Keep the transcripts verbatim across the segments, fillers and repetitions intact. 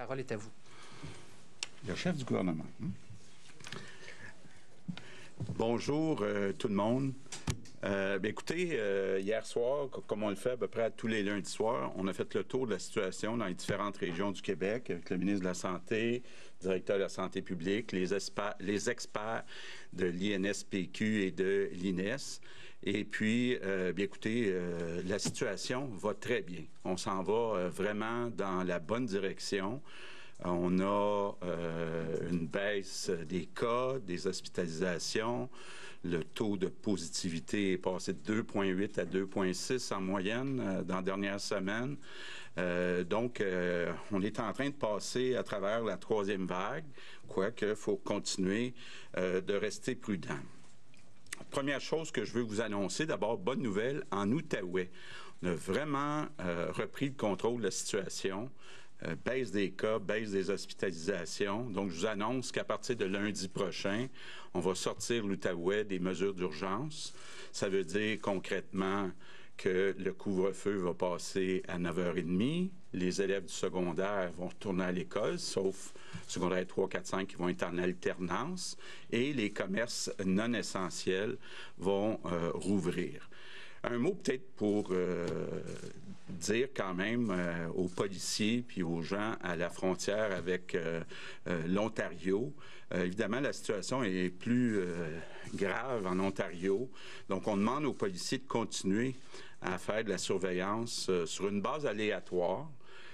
parole est à vous. Le chef du gouvernement. Bonjour euh, tout le monde. Euh, bien, écoutez, euh, hier soir, comme on le fait à peu près à tous les lundis soirs, on a fait le tour de la situation dans les différentes régions du Québec avec le ministre de la Santé, le directeur de la Santé publique, les, les experts de l'I N S P Q et de l'I N E S. Et puis, euh, bien écoutez, euh, la situation va très bien. On s'en va euh, vraiment dans la bonne direction. On a euh, une baisse des cas, des hospitalisations. Le taux de positivité est passé de deux virgule huit à deux virgule six en moyenne euh, dans la dernière semaine. Euh, donc, euh, on est en train de passer à travers la troisième vague, quoique il faut continuer euh, de rester prudent. Première chose que je veux vous annoncer, d'abord, bonne nouvelle, en Outaouais. On a vraiment euh, repris le contrôle de la situation. Euh, baisse des cas, baisse des hospitalisations. Donc, je vous annonce qu'à partir de lundi prochain, on va sortir l'Outaouais des mesures d'urgence. Ça veut dire concrètement que le couvre-feu va passer à neuf heures trente. Les élèves du secondaire vont retourner à l'école, sauf secondaire trois, quatre, cinq qui vont être en alternance. Et les commerces non essentiels vont euh, rouvrir. Un mot peut-être pour euh, dire quand même euh, aux policiers puis aux gens à la frontière avec euh, euh, l'Ontario. Euh, évidemment, la situation est plus euh, grave en Ontario. Donc, on demande aux policiers de continuer à faire de la surveillance euh, sur une base aléatoire.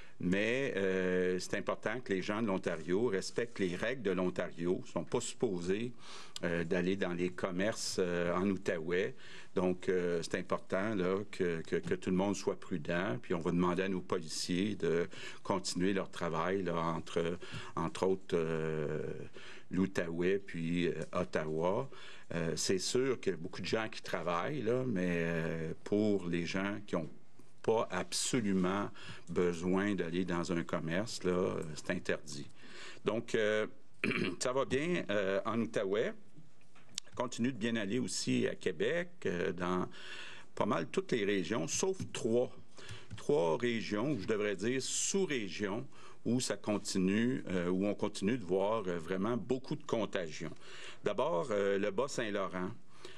Mais euh, c'est important que les gens de l'Ontario respectent les règles de l'Ontario. Ils ne sont pas supposés euh, d'aller dans les commerces euh, en Outaouais. Donc, euh, c'est important là, que, que, que tout le monde soit prudent. Puis, on va demander à nos policiers de continuer leur travail là, entre, entre autres, euh, l'Outaouais puis euh, Ottawa. Euh, c'est sûr qu'il y a beaucoup de gens qui travaillent, là, mais euh, pour les gens qui ont pas absolument besoin d'aller dans un commerce, là, c'est interdit. Donc, euh, ça va bien euh, en Outaouais. Continue de bien aller aussi à Québec, euh, dans pas mal toutes les régions, sauf trois. Trois régions, ou je devrais dire sous-régions, où ça continue, euh, où on continue de voir euh, vraiment beaucoup de contagions. D'abord, euh, le Bas-Saint-Laurent.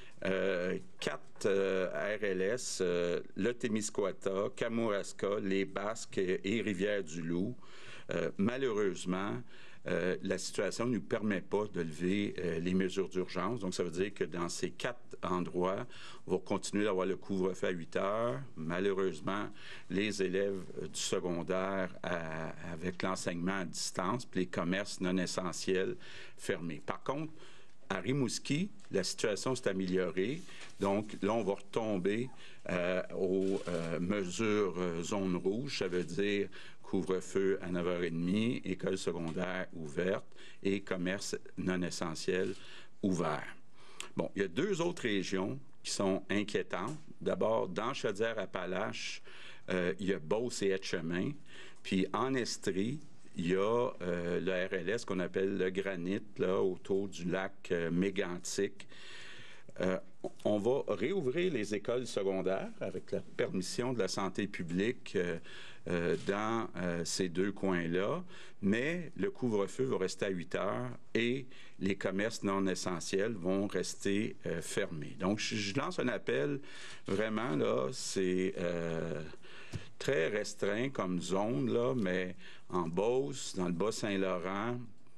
Euh, quatre euh, R L S, euh, le Témiscouata, Kamouraska, les Basques et Rivière-du-Loup. Euh, malheureusement, euh, la situation ne nous permet pas de lever euh, les mesures d'urgence. Donc, ça veut dire que dans ces quatre endroits, on va continuer d'avoir le couvre-feu à huit heures. Malheureusement, les élèves euh, du secondaire à, avec l'enseignement à distance, puis les commerces non essentiels fermés. Par contre, à Rimouski, la situation s'est améliorée. Donc, là, on va retomber euh, aux euh, mesures euh, zone rouge. Ça veut dire couvre-feu à neuf heures trente, école secondaire ouverte et commerce non essentiel ouvert. Bon, il y a deux autres régions qui sont inquiétantes. D'abord, dans Chaudière-Appalaches, euh, il y a Beauce et Etchemin. Puis en Estrie, il y a euh, le R L S qu'on appelle le granit, là, autour du lac euh, Mégantic. Euh, on va réouvrir les écoles secondaires avec la permission de la santé publique euh, euh, dans euh, ces deux coins-là, mais le couvre-feu va rester à huit heures et les commerces non essentiels vont rester euh, fermés. Donc, je, je lance un appel, vraiment, là, c'est euh, très restreint comme zone, là, mais en Beauce, dans le Bas-Saint-Laurent,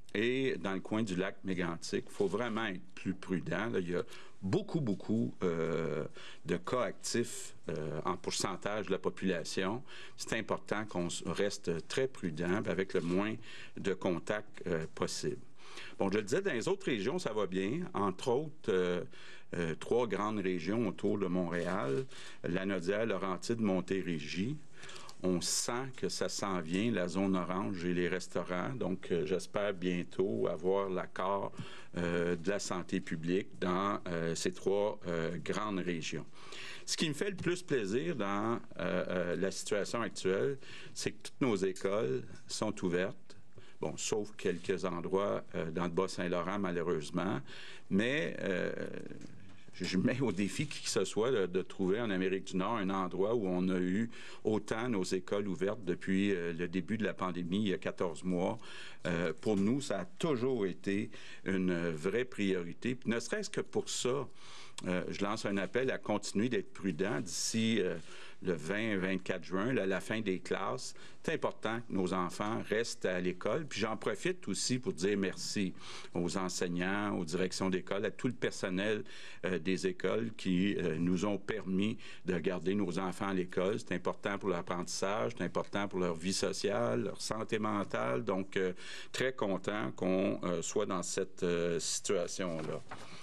et dans le coin du lac Mégantic, il faut vraiment être plus prudent. Là, il y a beaucoup, beaucoup euh, de cas actifs euh, en pourcentage de la population. C'est important qu'on reste très prudent avec le moins de contacts euh, possible. Bon, je le disais, dans les autres régions, ça va bien. Entre autres, euh, euh, trois grandes régions autour de Montréal, Lanaudière, Laurentides, Montérégie. On sent que ça s'en vient, la zone orange et les restaurants. Donc, euh, j'espère bientôt avoir l'accord euh, de la santé publique dans euh, ces trois euh, grandes régions. Ce qui me fait le plus plaisir dans euh, euh, la situation actuelle, c'est que toutes nos écoles sont ouvertes. Bon, sauf quelques endroits euh, dans le Bas-Saint-Laurent, malheureusement. Mais euh, je mets au défi qui que ce soit de, de trouver en Amérique du Nord un endroit où on a eu autant nos écoles ouvertes depuis euh, le début de la pandémie, il y a quatorze mois. Euh, pour nous, ça a toujours été une vraie priorité. Puis ne serait-ce que pour ça, euh, je lance un appel à continuer d'être prudent d'ici euh, le vingt vingt-quatre juin, là, la fin des classes. C'est important que nos enfants restent à l'école. Puis j'en profite aussi pour dire merci aux enseignants, aux directions d'école, à tout le personnel euh, des écoles qui euh, nous ont permis de garder nos enfants à l'école. C'est important pour l'apprentissage, c'est important pour leur vie sociale, leur santé mentale. Donc, euh, très content qu'on euh, soit dans cette euh, situation-là.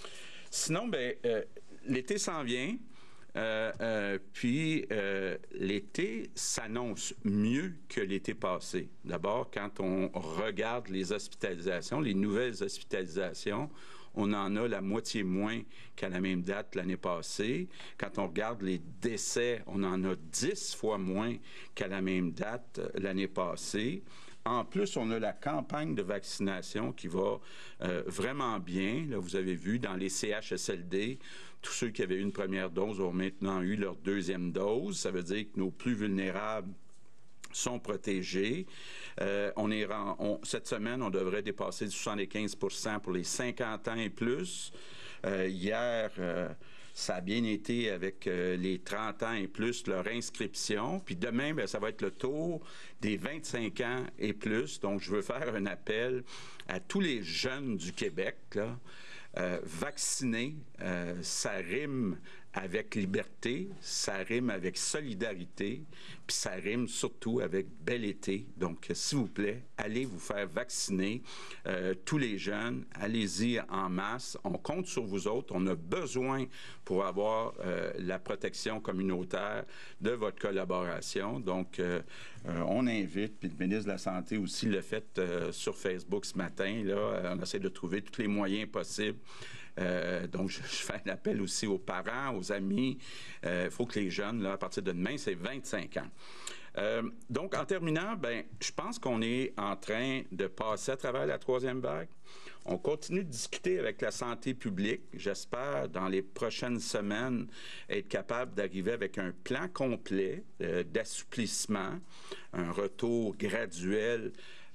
Sinon, bien, euh, l'été s'en vient. Euh, euh, puis, euh, l'été s'annonce mieux que l'été passé. D'abord, quand on regarde les hospitalisations, les nouvelles hospitalisations, on en a la moitié moins qu'à la même date l'année passée. Quand on regarde les décès, on en a dix fois moins qu'à la même date l'année passée. En plus, on a la campagne de vaccination qui va euh, vraiment bien. Là, vous avez vu, dans les C H S L D, tous ceux qui avaient eu une première dose ont maintenant eu leur deuxième dose. Ça veut dire que nos plus vulnérables sont protégés. Euh, on est, on, cette semaine, on devrait dépasser du soixante-quinze pour cent pour les cinquante ans et plus. Euh, hier, euh, ça a bien été avec euh, les trente ans et plus, leur inscription. Puis demain, bien, ça va être le tour des vingt-cinq ans et plus. Donc, je veux faire un appel à tous les jeunes du Québec, là. Euh, vacciner, euh, ça rime avec liberté, ça rime avec solidarité, puis ça rime surtout avec bel été. Donc, s'il vous plaît, allez vous faire vacciner. Euh, tous les jeunes, allez-y en masse. On compte sur vous autres. On a besoin pour avoir euh, la protection communautaire de votre collaboration. Donc, euh, euh, on invite, puis le ministre de la Santé aussi l'a fait euh, sur Facebook ce matin. Là, on essaie de trouver tous les moyens possibles. Euh, donc, je, je fais un appel aussi aux parents, aux amis. Il euh, faut que les jeunes, là, à partir de demain, c'est vingt-cinq ans. Euh, donc, en terminant, ben, je pense qu'on est en train de passer à travers la troisième vague. On continue de discuter avec la santé publique. J'espère, dans les prochaines semaines, être capable d'arriver avec un plan complet euh, d'assouplissement, un retour graduel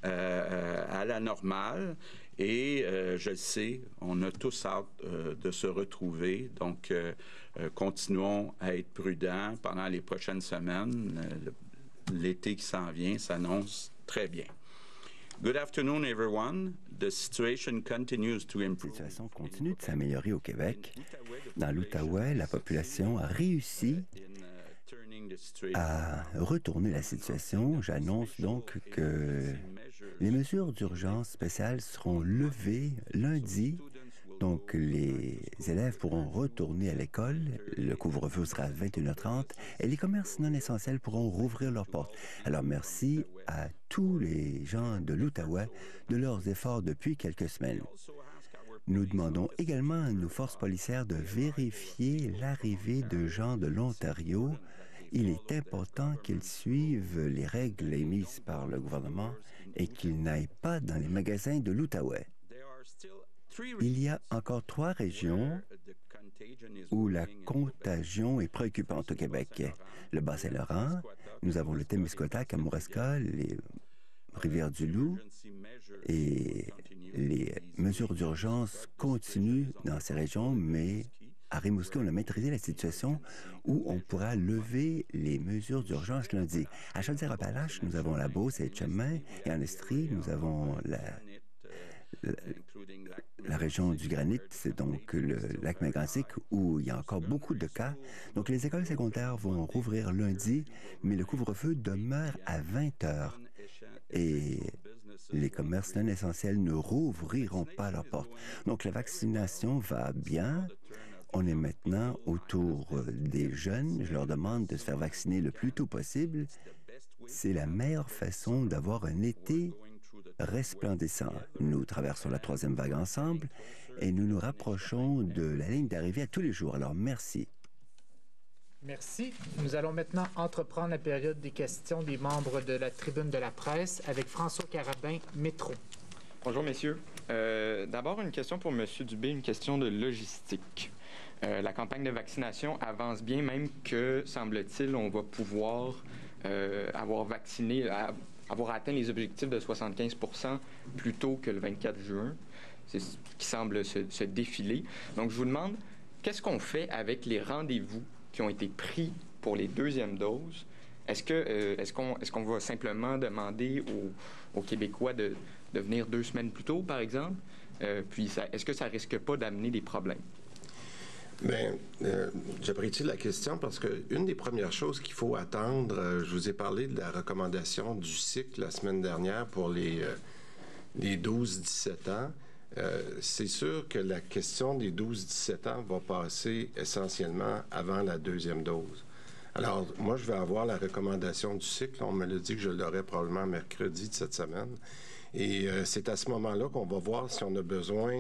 euh, à la normale. Et euh, je le sais, on a tous hâte euh, de se retrouver. Donc, euh, euh, continuons à être prudents pendant les prochaines semaines. Euh, l'été qui s'en vient s'annonce très bien. Good afternoon, everyone. The situation continues to improve. La situation continue de s'améliorer au Québec. Dans l'Outaouais, la population a réussi à retourner la situation. J'annonce donc que les mesures d'urgence spéciales seront levées lundi. Donc, les élèves pourront retourner à l'école. Le couvre-feu sera à vingt et une heures trente et les commerces non essentiels pourront rouvrir leurs portes. Alors, merci à tous les gens de l'Outaouais de leurs efforts depuis quelques semaines. Nous demandons également à nos forces policières de vérifier l'arrivée de gens de l'Ontario. Il est important qu'ils suivent les règles émises par le gouvernement et qu'ils n'aillent pas dans les magasins de l'Outaouais. Il y a encore trois régions où la contagion est préoccupante au Québec. Le Bas-Saint-Laurent, nous avons le Témiscouac, Kamouraska, les Rivières-du-Loup et les mesures d'urgence continuent dans ces régions, mais à Rimouski, on a maîtrisé la situation où on pourra lever les mesures d'urgence lundi. À Chaudière-Appalaches, nous avons la Beauce et Chemin, et en Estrie, nous avons la, la, la région du Granit, c'est donc le lac Mégantic, où il y a encore beaucoup de cas. Donc, les écoles secondaires vont rouvrir lundi, mais le couvre-feu demeure à vingt heures. Et les commerces non essentiels ne rouvriront pas leurs portes. Donc, la vaccination va bien. On est maintenant autour des jeunes. Je leur demande de se faire vacciner le plus tôt possible. C'est la meilleure façon d'avoir un été resplendissant. Nous traversons la troisième vague ensemble et nous nous rapprochons de la ligne d'arrivée à tous les jours. Alors, merci. Merci. Nous allons maintenant entreprendre la période des questions des membres de la tribune de la presse avec François Carabin, Métro. Bonjour, messieurs. Euh, D'abord, une question pour M. Dubé, une question de logistique. Euh, la campagne de vaccination avance bien, même que, semble-t-il, on va pouvoir euh, avoir vacciné, avoir atteint les objectifs de soixante-quinze pour cent plus tôt que le vingt-quatre juin. C'est ce qui semble se, se défiler. Donc, je vous demande, qu'est-ce qu'on fait avec les rendez-vous qui ont été pris pour les deuxièmes doses? Est-ce que euh, est-ce qu'on est-ce qu'on va simplement demander aux, aux Québécois de, de venir deux semaines plus tôt, par exemple? Euh, puis, ça, est-ce que ça risque pas d'amener des problèmes? Bien, euh, j'apprécie la question parce qu'une des premières choses qu'il faut attendre, euh, je vous ai parlé de la recommandation du cycle la semaine dernière pour les, euh, les douze dix-sept ans. Euh, c'est sûr que la question des douze dix-sept ans va passer essentiellement avant la deuxième dose. Alors, moi, je vais avoir la recommandation du cycle. On me l'a dit que je l'aurai probablement mercredi de cette semaine. Et euh, c'est à ce moment-là qu'on va voir si on a besoin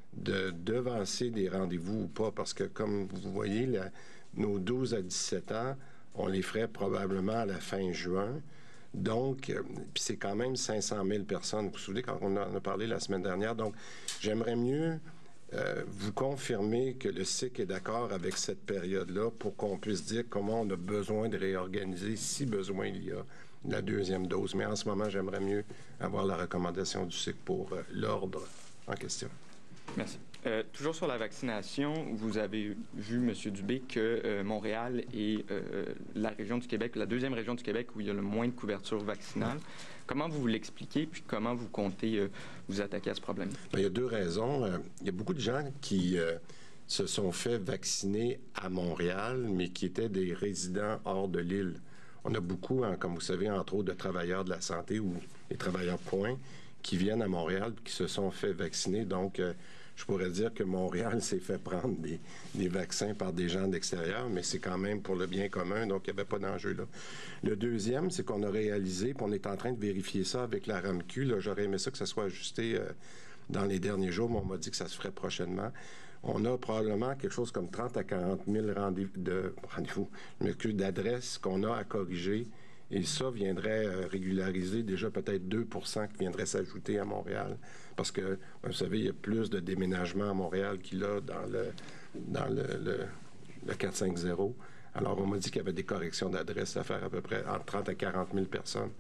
de devancer des rendez-vous ou pas, parce que, comme vous voyez, la, nos douze à dix-sept ans, on les ferait probablement à la fin juin. Donc, euh, puis c'est quand même cinq cent mille personnes. Vous vous souvenez quand on en a parlé la semaine dernière? Donc, j'aimerais mieux euh, vous confirmer que le C I C est d'accord avec cette période-là pour qu'on puisse dire comment on a besoin de réorganiser, si besoin il y a, la deuxième dose. Mais en ce moment, j'aimerais mieux avoir la recommandation du C I C pour euh, l'ordre en question. Merci. Euh, toujours sur la vaccination, vous avez vu, M. Dubé, que euh, Montréal est euh, la région du Québec, la deuxième région du Québec où il y a le moins de couverture vaccinale. Comment vous l'expliquez, puis comment vous comptez euh, vous attaquer à ce problème? Bien, il y a deux raisons. Euh, il y a beaucoup de gens qui euh, se sont fait vacciner à Montréal, mais qui étaient des résidents hors de l'île. On a beaucoup, hein, comme vous savez, entre autres, de travailleurs de la santé ou des travailleurs points qui viennent à Montréal et qui se sont fait vacciner. Donc, euh, je pourrais dire que Montréal s'est fait prendre des, des vaccins par des gens d'extérieur, mais c'est quand même pour le bien commun, donc il n'y avait pas d'enjeu là. Le deuxième, c'est qu'on a réalisé, puis on est en train de vérifier ça avec la R A M Q. Là, j'aurais aimé ça que ça soit ajusté euh, dans les derniers jours, mais on m'a dit que ça se ferait prochainement. On a probablement quelque chose comme trente à quarante mille rendez-vous, de, rendez-vous d'adresses qu'on a à corriger. Et ça viendrait euh, régulariser déjà peut-être deux pour cent qui viendraient s'ajouter à Montréal. Parce que, vous savez, il y a plus de déménagements à Montréal qu'il y a dans le, dans le, le, le quatre cent cinquante. Alors, on m'a dit qu'il y avait des corrections d'adresse à faire à peu près entre trente à quarante mille personnes.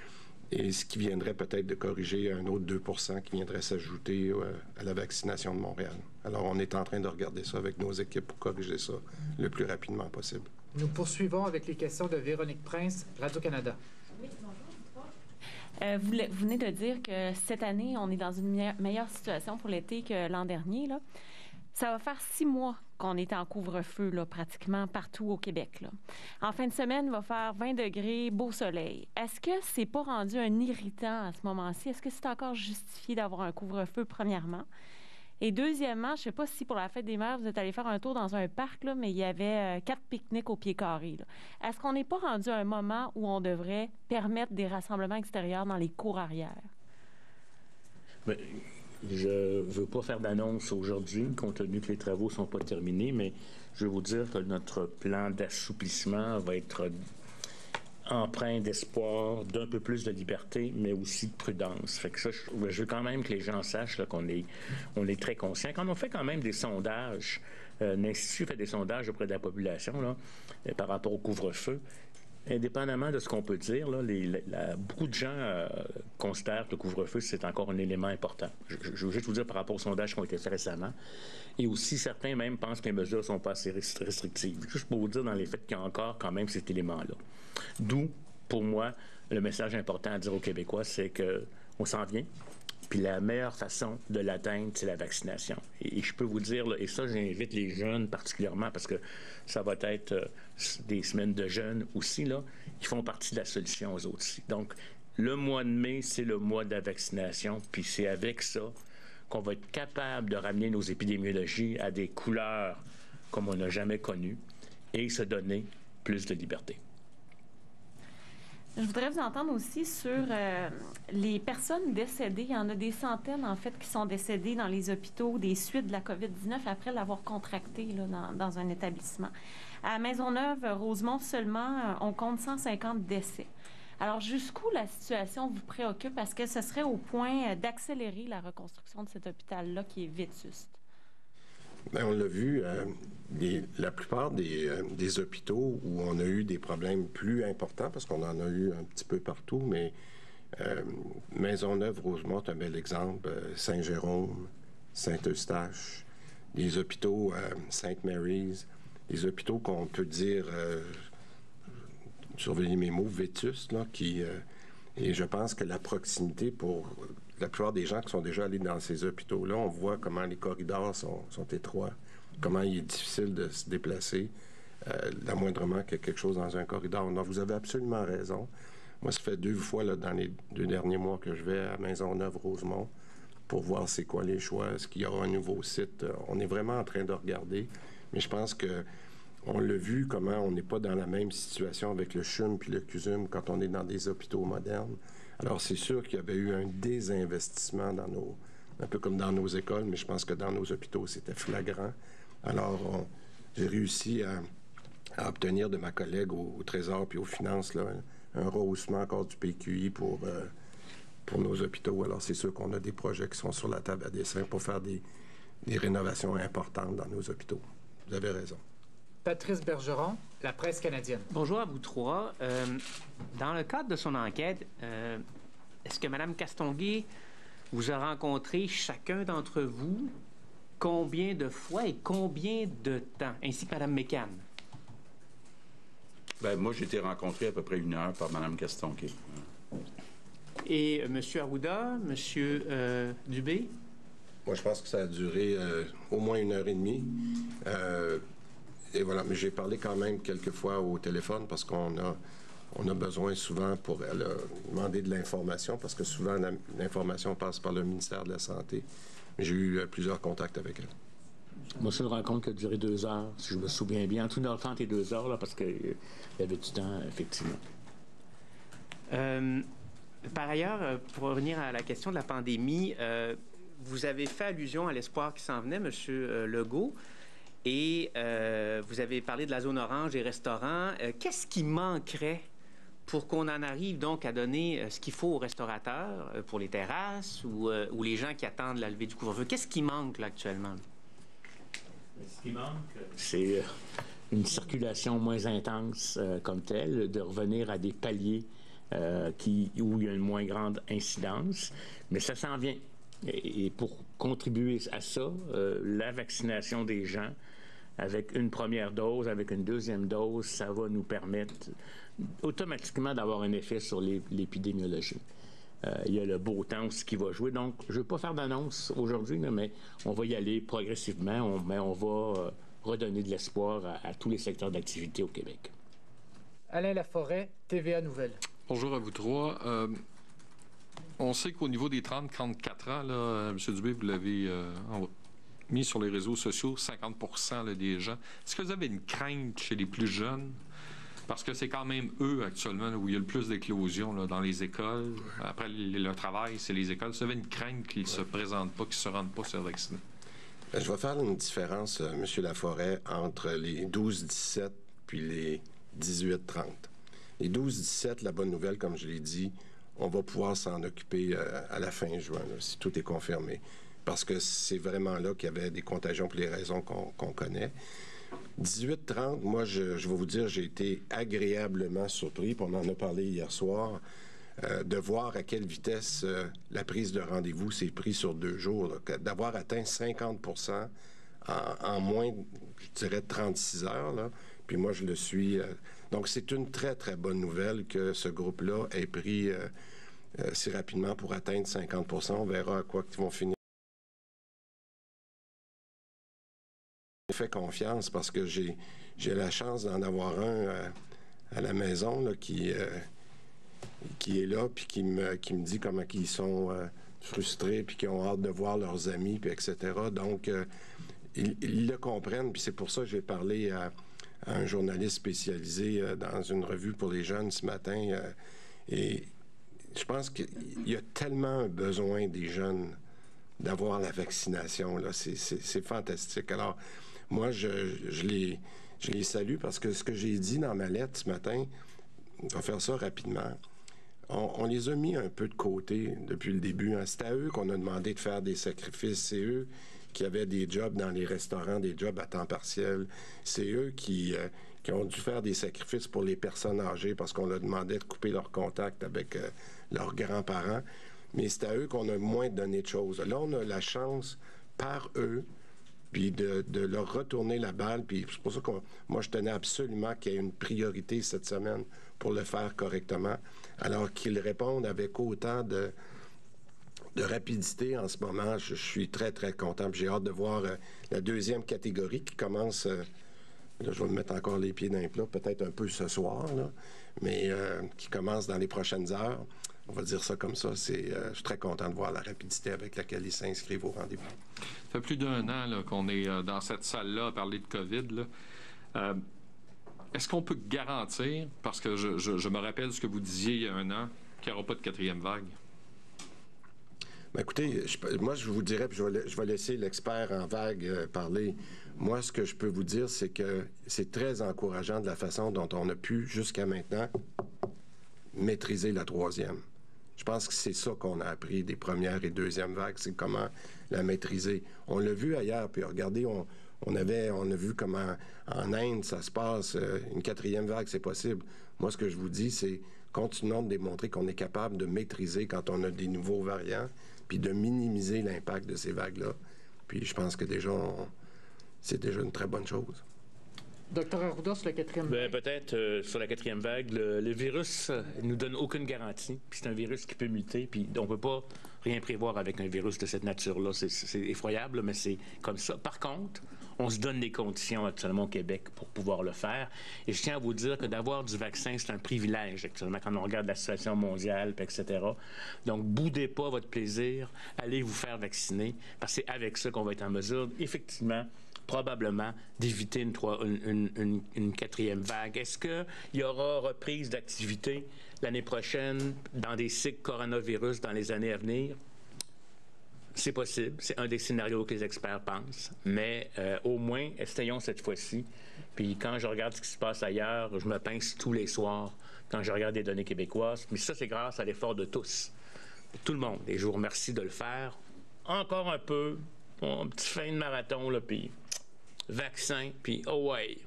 Et ce qui viendrait peut-être de corriger un autre deux pour cent qui viendrait s'ajouter euh, à la vaccination de Montréal. Alors, on est en train de regarder ça avec nos équipes pour corriger ça le plus rapidement possible. Nous poursuivons avec les questions de Véronique Prince, Radio-Canada. Oui, bonjour. Euh, vous, vous venez de dire que cette année, on est dans une meilleure, meilleure situation pour l'été que l'an dernier, là. Ça va faire six mois qu'on est en couvre-feu, là, pratiquement partout au Québec, là. En fin de semaine, il va faire vingt degrés, beau soleil. Est-ce que c'est pas rendu un irritant à ce moment-ci? Est-ce que c'est encore justifié d'avoir un couvre-feu, premièrement? Et deuxièmement, je ne sais pas si pour la fête des mères, vous êtes allé faire un tour dans un parc, là, mais il y avait euh, quatre pique-niques au pied carré. Là. Est-ce qu'on n'est pas rendu à un moment où on devrait permettre des rassemblements extérieurs dans les cours arrière? Bien, je ne veux pas faire d'annonce aujourd'hui, compte tenu que les travaux ne sont pas terminés, mais je veux vous dire que notre plan d'assouplissement va être empreint d'espoir, d'un peu plus de liberté, mais aussi de prudence. Fait que ça, je, je veux quand même que les gens sachent là, qu'on est, on est très conscients. Quand on fait quand même des sondages, euh, l'Institut fait des sondages auprès de la population là, euh, par rapport au couvre-feu, indépendamment de ce qu'on peut dire, là, les, la, la, beaucoup de gens euh, considèrent que le couvre-feu, c'est encore un élément important. Je, je, je veux juste vous dire par rapport aux sondages qui ont été faits récemment. Et aussi, certains même pensent que les mesures ne sont pas assez restrictives. Juste pour vous dire dans les faits qu'il y a encore quand même cet élément-là. D'où, pour moi, le message important à dire aux Québécois, c'est qu'on s'en vient. Puis la meilleure façon de l'atteindre, c'est la vaccination. Et, et je peux vous dire, là, et ça, j'invite les jeunes particulièrement, parce que ça va être euh, des semaines de jeunes aussi, là, qui font partie de la solution aux autres aussi. Donc, le mois de mai, c'est le mois de la vaccination, puis c'est avec ça qu'on va être capable de ramener nos épidémiologies à des couleurs comme on n'a jamais connues et se donner plus de liberté. Je voudrais vous entendre aussi sur euh, les personnes décédées. Il y en a des centaines, en fait, qui sont décédées dans les hôpitaux des suites de la COVID dix-neuf après l'avoir contractée là, dans, dans un établissement. À Maisonneuve-Rosemont seulement, on compte cent cinquante décès. Alors, jusqu'où la situation vous préoccupe? Est-ce que ce serait au point d'accélérer la reconstruction de cet hôpital-là qui est vétuste? Bien, on l'a vu, euh, les, la plupart des, euh, des hôpitaux où on a eu des problèmes plus importants, parce qu'on en a eu un petit peu partout, mais euh, Maisonneuve, Rosemont, un bel exemple, euh, Saint-Jérôme, Saint-Eustache, les hôpitaux euh, Sainte Mary's, les hôpitaux qu'on peut dire, euh, surveillez mes mots, vétustes, là, qui... Euh, et je pense que la proximité pour la plupart des gens qui sont déjà allés dans ces hôpitaux-là, on voit comment les corridors sont, sont étroits, comment il est difficile de se déplacer, euh, l'amoindrement qu'il y a quelque chose dans un corridor. Donc, vous avez absolument raison. Moi, ça fait deux fois là, dans les deux derniers mois que je vais à Maisonneuve-Rosemont pour voir c'est quoi les choix, est-ce qu'il y aura un nouveau site. On est vraiment en train de regarder, mais je pense que on l'a vu comment on n'est pas dans la même situation avec le C H U M puis le C U S U M quand on est dans des hôpitaux modernes. Alors, c'est sûr qu'il y avait eu un désinvestissement dans nos, un peu comme dans nos écoles, mais je pense que dans nos hôpitaux, c'était flagrant. Alors, on, j'ai réussi à, à obtenir de ma collègue au, au Trésor puis aux Finances là, un, un rehaussement encore du P Q I pour, euh, pour nos hôpitaux. Alors, c'est sûr qu'on a des projets qui sont sur la table à dessin pour faire des, des rénovations importantes dans nos hôpitaux. Vous avez raison. Patrice Bergeron, La Presse canadienne. Bonjour à vous trois. Euh, dans le cadre de son enquête, euh, est-ce que Mme Castonguay vous a rencontré chacun d'entre vous combien de fois et combien de temps, ainsi que Mme McCann? Bien, moi, j'ai été rencontré à peu près une heure par Mme Castonguay. Et euh, M. Arruda, M. Euh, Dubé? Moi, je pense que ça a duré euh, au moins une heure et demie. Euh, Et voilà, mais j'ai parlé quand même quelques fois au téléphone parce qu'on a, on a besoin souvent pour elle euh, demander de l'information parce que souvent la, l'information passe par le ministère de la Santé. Mais j'ai eu euh, plusieurs contacts avec elle. Moi, c'est une rencontre qui a duré deux heures, si je me souviens bien. Entre une heure trente et deux heures, là, parce qu'il euh, y avait du temps, effectivement. Euh, par ailleurs, pour revenir à la question de la pandémie, euh, vous avez fait allusion à l'espoir qui s'en venait, M. Legault. Et euh, vous avez parlé de la zone orange et restaurants. Euh, qu'est-ce qui manquerait pour qu'on en arrive donc à donner euh, ce qu'il faut aux restaurateurs euh, pour les terrasses ou, euh, ou les gens qui attendent la levée du couvre-feu? Qu'est-ce qui manque là, actuellement? Ce qui manque, c'est euh, une circulation moins intense euh, comme telle, de revenir à des paliers euh, qui, où il y a une moins grande incidence. Mais ça s'en vient. Et, et pour contribuer à ça, euh, la vaccination des gens, avec une première dose, avec une deuxième dose, ça va nous permettre automatiquement d'avoir un effet sur les, l'épidémiologie. Euh, il y a le beau temps aussi qui va jouer. Donc, je ne veux pas faire d'annonce aujourd'hui, là, mais on va y aller progressivement. On, mais on va euh, redonner de l'espoir à, à tous les secteurs d'activité au Québec. Alain Laforêt, T V A Nouvelles. Bonjour à vous trois. Euh, on sait qu'au niveau des trente à trente-quatre ans, là, M. Dubé, vous l'avez euh, mis sur les réseaux sociaux, cinquante pour cent là, des gens. Est-ce que vous avez une crainte chez les plus jeunes? Parce que c'est quand même eux, actuellement, là, où il y a le plus d'éclosions là, dans les écoles. Après le, le travail, c'est les écoles. Vous avez une crainte qu'ils ne se présentent pas, qu'ils ne se rendent pas sur vacciner? Bien, je vais faire une différence, euh, M. Laforêt, entre les douze dix-sept puis les dix-huit trente. Les douze dix-sept, la bonne nouvelle, comme je l'ai dit, on va pouvoir s'en occuper euh, à la fin juin, là, si tout est confirmé. Parce que c'est vraiment là qu'il y avait des contagions pour les raisons qu'on, qu'on connaît. dix-huit trente, moi, je, je vais vous dire, j'ai été agréablement surpris, puis on en a parlé hier soir, euh, de voir à quelle vitesse euh, la prise de rendez-vous s'est prise sur deux jours, là, d'avoir atteint cinquante pour cent en, en moins, je dirais, trente-six heures, là. Puis moi, je le suis. Euh, donc, c'est une très, très bonne nouvelle que ce groupe-là ait pris euh, euh, si rapidement pour atteindre cinquante pour cent. On verra à quoi ils vont finir. J'ai fait confiance parce que j'ai, j'ai la chance d'en avoir un euh, à la maison là, qui, euh, qui est là puis qui me, qui me dit comment ils sont euh, frustrés puis qui ont hâte de voir leurs amis, puis et cetera. Donc, euh, ils, ils le comprennent. Puis c'est pour ça que j'ai parlé à... à un journaliste spécialisé euh, dans une revue pour les jeunes ce matin. Euh, et je pense qu'il y a tellement un besoin des jeunes d'avoir la vaccination. Là. C'est, c'est, c'est fantastique. Alors, moi, je, je, les, je les salue parce que ce que j'ai dit dans ma lettre ce matin, on va faire ça rapidement. On, on les a mis un peu de côté depuis le début. Hein. C'est à eux qu'on a demandé de faire des sacrifices. C'est eux qui avaient des jobs dans les restaurants, des jobs à temps partiel. C'est eux qui, euh, qui ont dû faire des sacrifices pour les personnes âgées parce qu'on leur demandait de couper leur contact avec euh, leurs grands-parents. Mais c'est à eux qu'on a moins donné de choses. Là, on a la chance, par eux, puis de, de leur retourner la balle. Puis c'est pour ça que moi, je tenais absolument qu'il y ait une priorité cette semaine pour le faire correctement, alors qu'ils répondent avec autant de, de rapidité en ce moment. Je, je suis très, très content. Puis j'ai hâte de voir euh, la deuxième catégorie qui commence... Euh, là, je vais me mettre encore les pieds dans les plats, peut-être un peu ce soir, là, mais euh, qui commence dans les prochaines heures. On va dire ça comme ça. C'est, euh, je suis très content de voir la rapidité avec laquelle ils s'inscrivent au rendez-vous. Ça fait plus d'un an là, qu'on est euh, dans cette salle-là à parler de COVID. Là. Euh, est-ce qu'on peut garantir, parce que je, je, je me rappelle ce que vous disiez il y a un an, qu'il n'y aura pas de quatrième vague? Bien, écoutez, je, moi, je vous dirais, puis je vais, je vais laisser l'expert en vague euh, parler. Moi, ce que je peux vous dire, c'est que c'est très encourageant de la façon dont on a pu, jusqu'à maintenant, maîtriser la troisième. Je pense que c'est ça qu'on a appris des premières et deuxièmes vagues, c'est comment la maîtriser. On l'a vu ailleurs, puis regardez, on, on, avait, on a vu comment en Inde, ça se passe. Euh, une quatrième vague, c'est possible. Moi, ce que je vous dis, c'est continuons de démontrer qu'on est capable de maîtriser quand on a des nouveaux variants, puis de minimiser l'impact de ces vagues-là. Puis je pense que déjà, on, c'est déjà une très bonne chose. Docteur Arruda, sur la quatrième Bien, vague. peut-être euh, sur la quatrième vague, le, le virus ne nous donne aucune garantie. Puis c'est un virus qui peut muter. Puis on ne peut pas rien prévoir avec un virus de cette nature-là. C'est, c'est effroyable, mais c'est comme ça. Par contre, on se donne des conditions actuellement au Québec pour pouvoir le faire. Et je tiens à vous dire que d'avoir du vaccin, c'est un privilège actuellement quand on regarde la situation mondiale, et cetera. Donc, boudez pas votre plaisir. Allez vous faire vacciner parce que c'est avec ça qu'on va être en mesure, effectivement, probablement d'éviter une, une, une, une quatrième vague. Est-ce qu'il y aura reprise d'activité l'année prochaine dans des cycles coronavirus dans les années à venir? C'est possible. C'est un des scénarios que les experts pensent. Mais euh, au moins, essayons cette fois-ci. Puis quand je regarde ce qui se passe ailleurs, je me pince tous les soirs quand je regarde les données québécoises. Mais ça, c'est grâce à l'effort de tous. Tout le monde. Et je vous remercie de le faire. Encore un peu. Un petit fin de marathon, là, puis vaccin, puis oh ouais.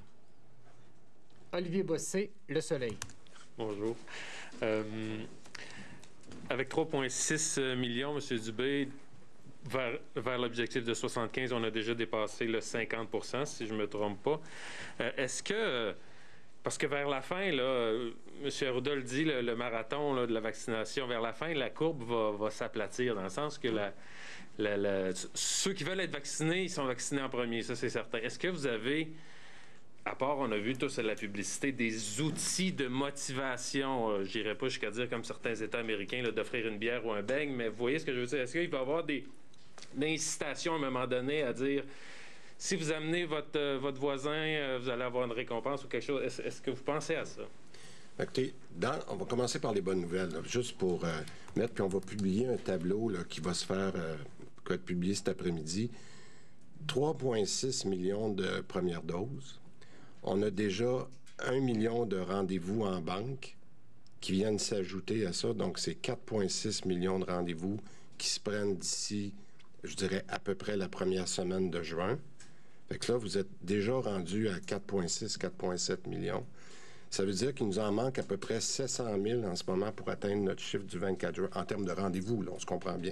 Olivier Bossé, Le Soleil. Bonjour. Euh, avec trois virgule six millions, M. Dubé, vers, vers l'objectif de soixante-quinze, on a déjà dépassé le cinquante pour cent, si je ne me trompe pas. Euh, est-ce que, parce que vers la fin, là, M. Arruda le dit, le, le marathon là, de la vaccination, vers la fin, la courbe va, va s'aplatir, dans le sens que la... La, la, ceux qui veulent être vaccinés, ils sont vaccinés en premier, ça c'est certain. Est-ce que vous avez, à part, on a vu tous la publicité, des outils de motivation, euh, je n'irai pas jusqu'à dire comme certains États américains, là, d'offrir une bière ou un beigne, mais vous voyez ce que je veux dire? Est-ce qu'il va y avoir des, des incitations à un moment donné à dire, si vous amenez votre, euh, votre voisin, euh, vous allez avoir une récompense ou quelque chose? Est-ce, est-ce que vous pensez à ça? Écoutez, dans, on va commencer par les bonnes nouvelles, là, juste pour euh, mettre, puis on va publier un tableau là, qui va se faire... Euh, qui va être publié cet après-midi, trois virgule six millions de premières doses. On a déjà un million de rendez-vous en banque qui viennent s'ajouter à ça. Donc, c'est quatre virgule six millions de rendez-vous qui se prennent d'ici, je dirais, à peu près la première semaine de juin. Fait que là, vous êtes déjà rendu à quatre virgule six, quatre virgule sept millions. Ça veut dire qu'il nous en manque à peu près sept cent mille en ce moment pour atteindre notre chiffre du vingt-quatre juin, en termes de rendez-vous, là, on se comprend bien.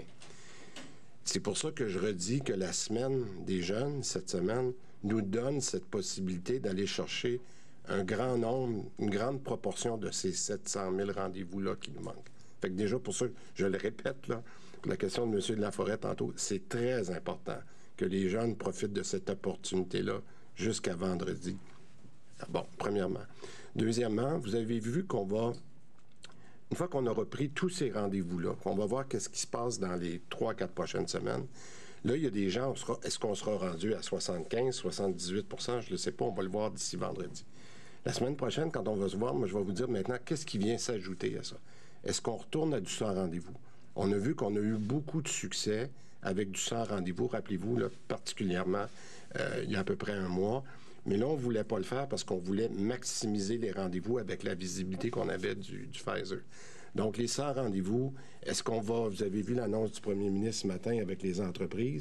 C'est pour ça que je redis que la semaine des jeunes, cette semaine, nous donne cette possibilité d'aller chercher un grand nombre, une grande proportion de ces sept cent mille rendez-vous-là qui nous manquent. Fait que déjà, pour ça, je le répète, là, pour la question de M. de Laforêt tantôt, c'est très important que les jeunes profitent de cette opportunité-là jusqu'à vendredi. Bon, premièrement. Deuxièmement, vous avez vu qu'on va... Une fois qu'on aura pris tous ces rendez-vous-là, on va voir qu'est-ce qui se passe dans les trois à quatre prochaines semaines. Là, il y a des gens, on sera, est-ce qu'on sera rendu à soixante-quinze, soixante-dix-huit pour cent? Je ne le sais pas, on va le voir d'ici vendredi. La semaine prochaine, quand on va se voir, moi, je vais vous dire maintenant qu'est-ce qui vient s'ajouter à ça. Est-ce qu'on retourne à du sans rendez-vous? On a vu qu'on a eu beaucoup de succès avec du sans rendez-vous, rappelez-vous, là, particulièrement euh, il y a à peu près un mois. Mais là, on ne voulait pas le faire parce qu'on voulait maximiser les rendez-vous avec la visibilité qu'on avait du, du Pfizer. Donc, les cent rendez-vous, est-ce qu'on va... Vous avez vu l'annonce du premier ministre ce matin avec les entreprises.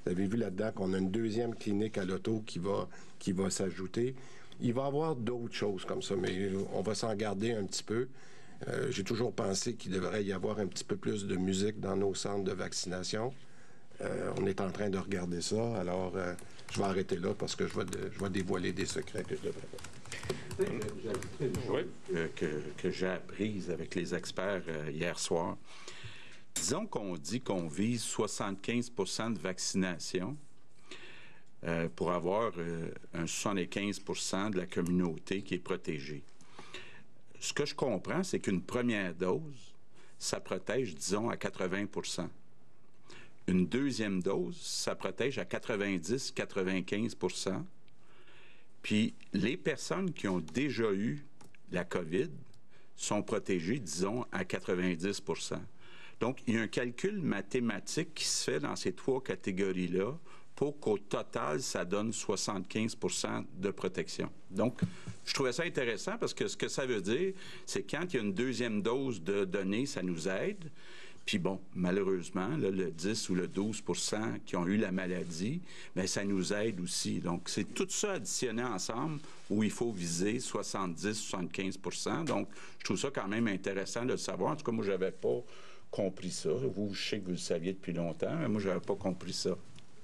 Vous avez vu là-dedans qu'on a une deuxième clinique à l'auto qui va, qui va s'ajouter. Il va y avoir d'autres choses comme ça, mais on va s'en garder un petit peu. Euh, j'ai toujours pensé qu'il devrait y avoir un petit peu plus de musique dans nos centres de vaccination. Euh, on est en train de regarder ça, alors euh, je vais arrêter là parce que je vais, de, je vais dévoiler des secrets que je devrais pas. J'ajouterais une chose que, que, que j'ai apprise avec les experts euh, hier soir. Disons qu'on dit qu'on vise soixante-quinze pour cent de vaccination euh, pour avoir euh, un soixante-quinze pour cent de la communauté qui est protégée. Ce que je comprends, c'est qu'une première dose, ça protège, disons, à quatre-vingts pour cent. Une deuxième dose, ça protège à quatre-vingt-dix à quatre-vingt-quinze pour cent. Puis les personnes qui ont déjà eu la COVID sont protégées, disons, à quatre-vingt-dix pour cent. Donc, il y a un calcul mathématique qui se fait dans ces trois catégories-là pour qu'au total, ça donne soixante-quinze pour cent de protection. Donc, je trouvais ça intéressant parce que ce que ça veut dire, c'est quand il y a une deuxième dose de données, ça nous aide. Puis bon, malheureusement, là, le dix ou le douze pour cent qui ont eu la maladie, bien, ça nous aide aussi. Donc, c'est tout ça additionné ensemble où il faut viser soixante-dix à soixante-quinze pour cent. Donc, je trouve ça quand même intéressant de le savoir. En tout cas, moi, je n'avais pas compris ça. Vous, je sais que vous le saviez depuis longtemps, mais moi, je n'avais pas compris ça.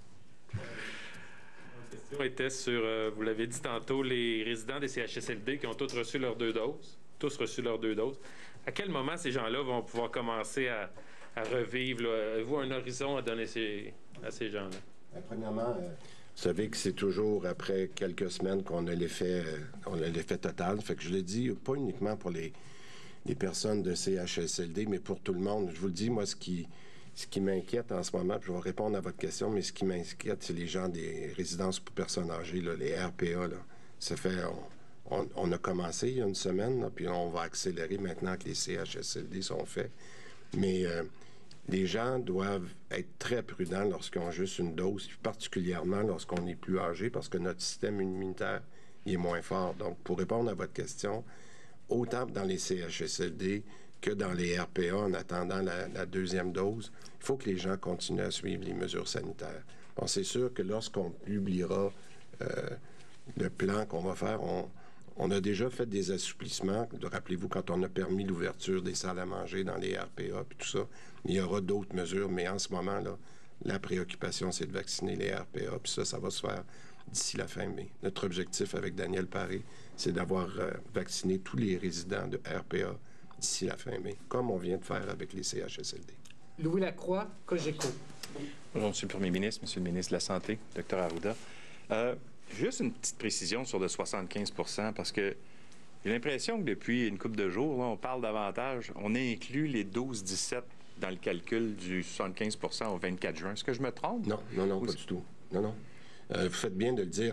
La question était sur, euh, vous l'avez dit tantôt, les résidents des C H S L D qui ont tous reçu leurs deux doses. Tous reçu leurs deux doses. À quel moment ces gens-là vont pouvoir commencer à, à revivre? Là? Avez-vous un horizon à donner ces, à ces gens-là? Bien, premièrement, euh, vous savez que c'est toujours après quelques semaines qu'on a l'effet, euh, on a l'effet total. Fait que je le dis, pas uniquement pour les, les personnes de C H S L D, mais pour tout le monde. Je vous le dis, moi, ce qui, ce qui m'inquiète en ce moment, puis je vais répondre à votre question, mais ce qui m'inquiète, c'est les gens des résidences pour personnes âgées, là, les R P A. Là. Ça fait... On, On, on a commencé il y a une semaine, là, puis on va accélérer maintenant que les C H S L D sont faits. Mais euh, les gens doivent être très prudents lorsqu'ils ont juste une dose, particulièrement lorsqu'on est plus âgé, parce que notre système immunitaire il est moins fort. Donc, pour répondre à votre question, autant dans les C H S L D que dans les R P A, en attendant la, la deuxième dose, il faut que les gens continuent à suivre les mesures sanitaires. Bon, c'est sûr que lorsqu'on publiera euh, le plan qu'on va faire, on On a déjà fait des assouplissements. Rappelez-vous, quand on a permis l'ouverture des salles à manger dans les R P A et tout ça, il y aura d'autres mesures, mais en ce moment, là, la préoccupation, c'est de vacciner les R P A, puis ça, ça va se faire d'ici la fin mai. Notre objectif avec Daniel Paré, c'est d'avoir euh, vacciné tous les résidents de R P A d'ici la fin mai, comme on vient de faire avec les C H S L D. Louis Lacroix, Cogeco. Bonjour, M. le Premier ministre, M. le ministre de la Santé, Dr Arruda. Euh, Juste une petite précision sur le soixante-quinze pour cent, parce que j'ai l'impression que depuis une couple de jours, là, on parle davantage, on inclut les douze dix-sept dans le calcul du soixante-quinze pour cent au vingt-quatre juin. Est-ce que je me trompe? Non, non, non, Ou... pas du tout. Non, non. Euh, vous faites bien de le dire.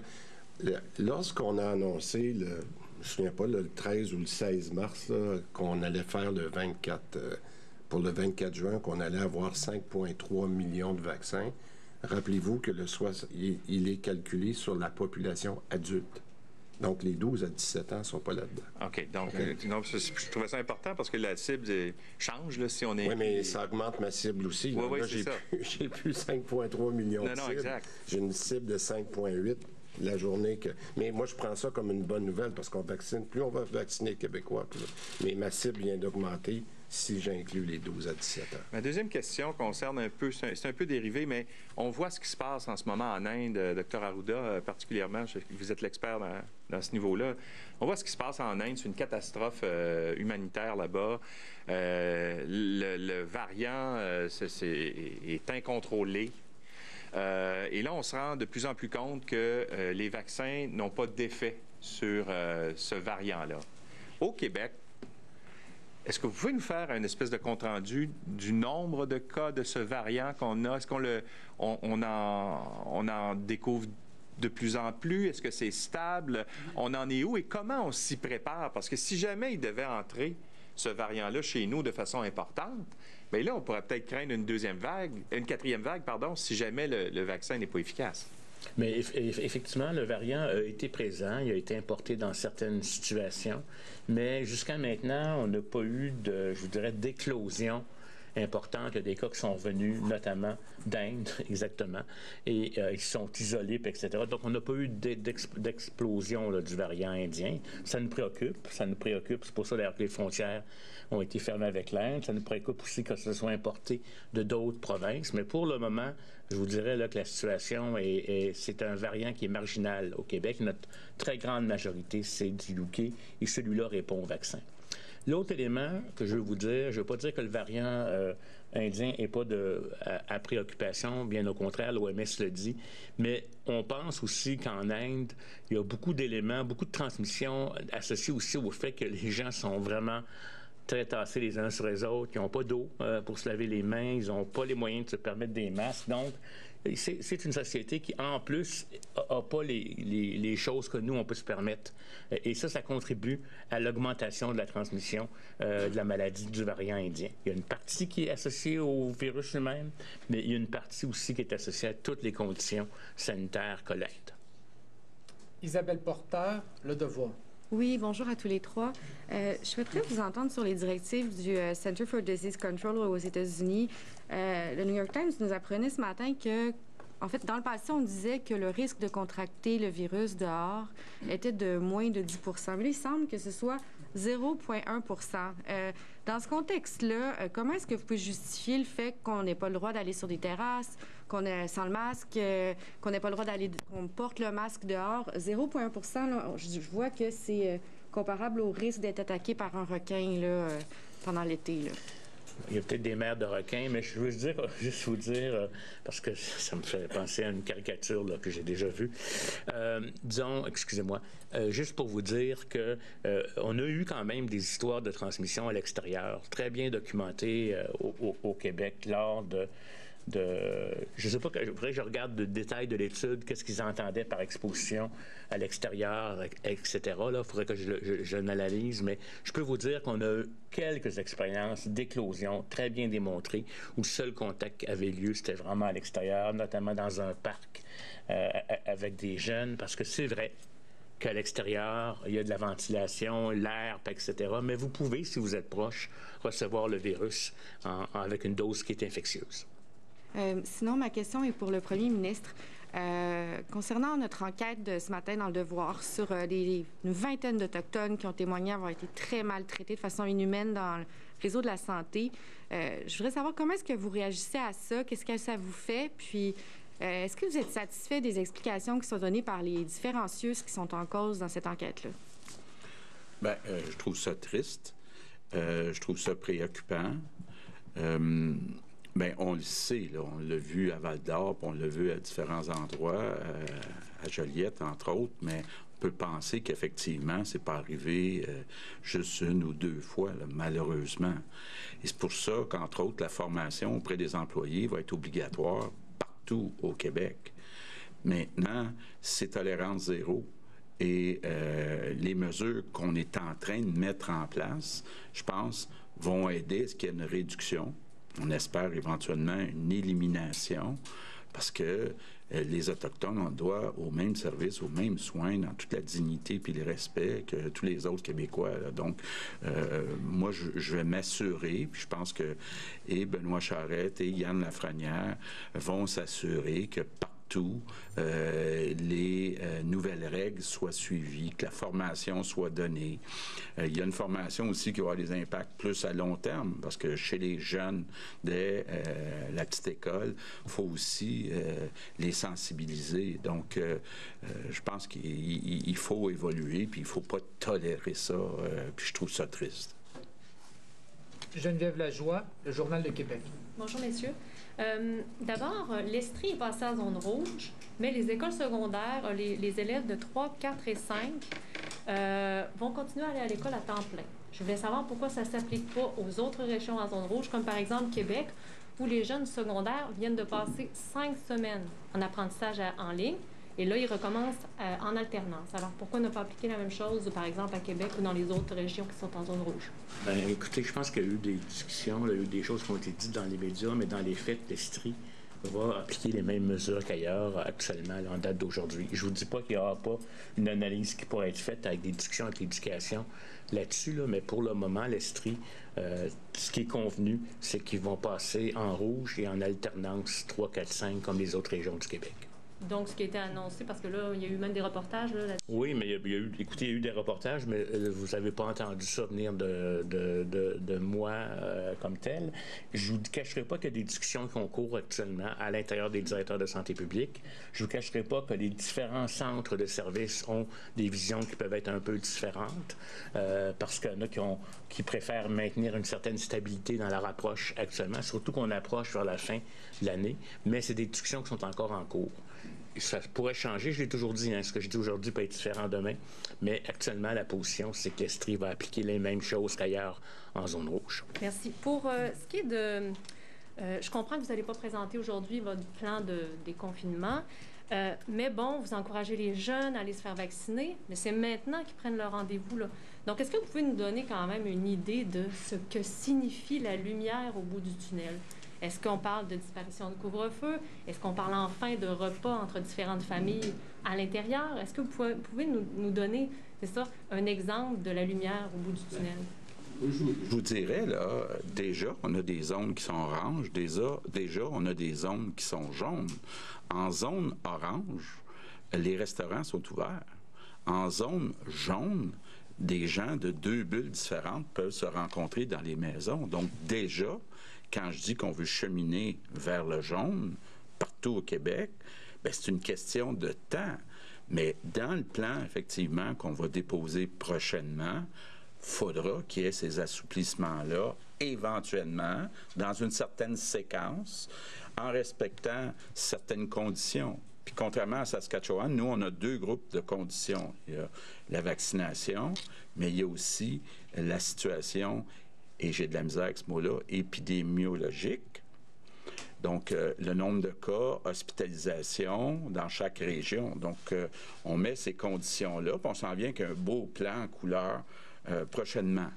Lorsqu'on a annoncé, le, je ne me souviens pas, le treize ou le seize mars, là, qu'on allait faire le vingt-quatre, euh, pour le vingt-quatre juin, qu'on allait avoir cinq virgule trois millions de vaccins, rappelez-vous que le soix, il, il est calculé sur la population adulte. Donc, les douze à dix-sept ans ne sont pas là-dedans. OK. Donc, okay. Euh, non, je trouvais ça important parce que la cible change là, si on est... Oui, mais ça augmente ma cible aussi. Oui, oui, là, c'est ça. J'ai plus cinq virgule trois millions non, de non, cibles. Exact. J'ai une cible de cinq virgule huit la journée que... Mais moi, je prends ça comme une bonne nouvelle parce qu'on vaccine. Plus on va vacciner les Québécois, plus... mais ma cible vient d'augmenter si j'inclus les douze à dix-sept ans. Ma deuxième question concerne un peu, c'est un, un peu dérivé, mais on voit ce qui se passe en ce moment en Inde, Dr Arruda, particulièrement, vous êtes l'expert dans, dans ce niveau-là. On voit ce qui se passe en Inde, c'est une catastrophe euh, humanitaire là-bas. Euh, le, le variant euh, c'est, c'est, est incontrôlé. Euh, et là, on se rend de plus en plus compte que euh, les vaccins n'ont pas d'effet sur euh, ce variant-là. Au Québec, est-ce que vous pouvez nous faire une espèce de compte-rendu du nombre de cas de ce variant qu'on a? Est-ce qu'on le, on, on, en, on en découvre de plus en plus? Est-ce que c'est stable? On en est où? Et comment on s'y prépare? Parce que si jamais il devait entrer, ce variant-là, chez nous de façon importante, bien là, on pourrait peut-être craindre une deuxième vague, une quatrième vague, pardon, si jamais le, le vaccin n'est pas efficace. Mais effectivement, le variant a été présent, il a été importé dans certaines situations, mais jusqu'à maintenant, on n'a pas eu de, je vous dirais, d'éclosion importantes. Il y a des cas qui sont venus, notamment d'Inde, exactement, et euh, ils sont isolés, et cetera. Donc, on n'a pas eu d'explosion là, du variant indien. Ça nous préoccupe, ça nous préoccupe. C'est pour ça, d'ailleurs, que les frontières ont été fermées avec l'Inde. Ça nous préoccupe aussi que ce soit importé de d'autres provinces. Mais pour le moment, je vous dirais là, que la situation est, est c'est un variant qui est marginal au Québec. Notre très grande majorité, c'est du U K, et celui-là répond au vaccin. L'autre élément que je veux vous dire, je ne veux pas dire que le variant euh, indien n'est pas de, à, à préoccupation, bien au contraire, l'O M S le dit, mais on pense aussi qu'en Inde, il y a beaucoup d'éléments, beaucoup de transmissions associées aussi au fait que les gens sont vraiment très tassés les uns sur les autres, ils n'ont pas d'eau euh, pour se laver les mains, ils n'ont pas les moyens de se permettre des masques. Donc, c'est, c'est une société qui, en plus, n'a pas les, les, les choses que nous, on peut se permettre. Et ça, ça contribue à l'augmentation de la transmission euh, de la maladie du variant indien. Il y a une partie qui est associée au virus lui-même, mais il y a une partie aussi qui est associée à toutes les conditions sanitaires collectes. Isabelle Porter, Le Devoir. Oui, bonjour à tous les trois. Euh, je souhaiterais vous entendre sur les directives du euh, Center for Disease Control aux États-Unis. Euh, le New York Times nous apprenait ce matin que, en fait, dans le passé, on disait que le risque de contracter le virus dehors était de moins de dix pour cent. Mais là, il semble que ce soit zéro virgule un pour cent. Euh, dans ce contexte-là, euh, comment est-ce que vous pouvez justifier le fait qu'on n'ait pas le droit d'aller sur des terrasses, qu'on est sans le masque, euh, qu'on n'ait pas le droit d'aller, qu'on porte le masque dehors? zéro virgule un pour cent, là, je, je vois que c'est euh, comparable au risque d'être attaqué par un requin là, euh, pendant l'été, là. Il y a peut-être des mères de requins, mais je veux dire, juste vous dire, euh, parce que ça me fait penser à une caricature là, que j'ai déjà vue. Euh, disons, excusez-moi, euh, juste pour vous dire que euh, on a eu quand même des histoires de transmission à l'extérieur, très bien documentées euh, au, au, au Québec lors de de, je ne sais pas, il faudrait que je regarde le détail de l'étude, qu'est-ce qu'ils entendaient par exposition à l'extérieur, et cetera. Il faudrait que je, je, je l'analyse, mais je peux vous dire qu'on a eu quelques expériences d'éclosion très bien démontrées où le seul contact qui avait lieu, c'était vraiment à l'extérieur, notamment dans un parc euh, avec des jeunes, parce que c'est vrai qu'à l'extérieur, il y a de la ventilation, l'air, et cetera. Mais vous pouvez, si vous êtes proche, recevoir le virus en, en, avec une dose qui est infectieuse. Euh, sinon, ma question est pour le premier ministre. Euh, concernant notre enquête de ce matin dans Le Devoir sur euh, des, une vingtaine d'Autochtones qui ont témoigné avoir été très maltraités de façon inhumaine dans le réseau de la santé, euh, je voudrais savoir comment est-ce que vous réagissez à ça, qu'est-ce que ça vous fait, puis euh, est-ce que vous êtes satisfait des explications qui sont données par les différents C I U S qui sont en cause dans cette enquête-là? Bien, euh, je trouve ça triste. Euh, je trouve ça préoccupant. Euh, Bien, on le sait, là, on l'a vu à Val-d'Or, on l'a vu à différents endroits, euh, à Joliette, entre autres, mais on peut penser qu'effectivement, c'est pas arrivé euh, juste une ou deux fois, là, malheureusement. Et c'est pour ça qu'entre autres, la formation auprès des employés va être obligatoire partout au Québec. Maintenant, c'est tolérance zéro. Et euh, les mesures qu'on est en train de mettre en place, je pense, vont aider à ce qu'il y ait une réduction. On espère éventuellement une élimination parce que euh, les Autochtones ont droit aux mêmes services, aux mêmes soins, dans toute la dignité et le respect que tous les autres Québécois. Là. Donc, euh, moi, je, je vais m'assurer, puis je pense que et Benoît Charette et Yann Lafrenière vont s'assurer que partout, euh, les euh, nouvelles règles soient suivies, que la formation soit donnée. Euh, il y a une formation aussi qui va avoir des impacts plus à long terme, parce que chez les jeunes dès euh, la petite école, il faut aussi euh, les sensibiliser. Donc, euh, euh, je pense qu'il il faut évoluer, puis il ne faut pas tolérer ça, euh, puis je trouve ça triste. Geneviève Lajoie, le Journal de Québec. Bonjour, messieurs. Euh, D'abord, l'Estrie est passé en zone rouge, mais les écoles secondaires, les, les élèves de trois, quatre et cinq euh, vont continuer à aller à l'école à temps plein. Je voulais savoir pourquoi ça ne s'applique pas aux autres régions en zone rouge, comme par exemple Québec, où les jeunes secondaires viennent de passer cinq semaines en apprentissage à, en ligne, et là, ils recommencent euh, en alternance. Alors, pourquoi ne pas appliquer la même chose, par exemple, à Québec ou dans les autres régions qui sont en zone rouge? Bien, écoutez, je pense qu'il y a eu des discussions, il y a eu des choses qui ont été dites dans les médias, mais dans les faits, l'Estrie va appliquer les mêmes mesures qu'ailleurs actuellement, là, en date d'aujourd'hui. Je ne vous dis pas qu'il n'y aura pas une analyse qui pourrait être faite avec des discussions avec l'éducation là-dessus, là, mais pour le moment, l'Estrie, euh, ce qui est convenu, c'est qu'ils vont passer en rouge et en alternance trois, quatre, cinq comme les autres régions du Québec. Donc, ce qui a été annoncé, parce que là, il y a eu même des reportages là, là-dessus. Oui, mais il y a, il y a eu, écoutez, il y a eu des reportages, mais euh, vous n'avez pas entendu ça venir de, de, de, de moi euh, comme tel. Je ne vous cacherai pas qu'il y a des discussions qui ont cours actuellement à l'intérieur des directeurs de santé publique. Je ne vous cacherai pas que les différents centres de services ont des visions qui peuvent être un peu différentes, euh, parce qu'il y en a qui, ont, qui préfèrent maintenir une certaine stabilité dans leur approche actuellement, surtout qu'on approche vers la fin de l'année, mais c'est des discussions qui sont encore en cours. Ça pourrait changer, je l'ai toujours dit, hein, ce que je dis aujourd'hui peut être différent demain, mais actuellement, la position, c'est que l'Estrie va appliquer les mêmes choses qu'ailleurs en zone rouge. Merci. Pour euh, ce qui est de... Euh, je comprends que vous n'allez pas présenter aujourd'hui votre plan de déconfinement, euh, mais bon, vous encouragez les jeunes à aller se faire vacciner, mais c'est maintenant qu'ils prennent leur rendez-vous, là. Donc, est-ce que vous pouvez nous donner quand même une idée de ce que signifie la lumière au bout du tunnel? Est-ce qu'on parle de disparition de couvre-feu? Est-ce qu'on parle enfin de repas entre différentes familles à l'intérieur? Est-ce que vous pouvez, pouvez nous, nous donner, c'est ça, un exemple de la lumière au bout du tunnel? Je vous dirais, là, déjà, on a des zones qui sont oranges, déjà, déjà, on a des zones qui sont jaunes. En zone orange, les restaurants sont ouverts. En zone jaune, des gens de deux bulles différentes peuvent se rencontrer dans les maisons. Donc, déjà, quand je dis qu'on veut cheminer vers le jaune partout au Québec, bien, c'est une question de temps. Mais dans le plan, effectivement, qu'on va déposer prochainement, il faudra qu'il y ait ces assouplissements-là, éventuellement, dans une certaine séquence, en respectant certaines conditions. Puis contrairement à Saskatchewan, nous, on a deux groupes de conditions. Il y a la vaccination, mais il y a aussi la situation, et j'ai de la misère avec ce mot-là, épidémiologique. Donc, euh, le nombre de cas, hospitalisation dans chaque région. Donc, euh, on met ces conditions-là, puis on s'en vient qu'un beau plan en couleur euh, prochainement.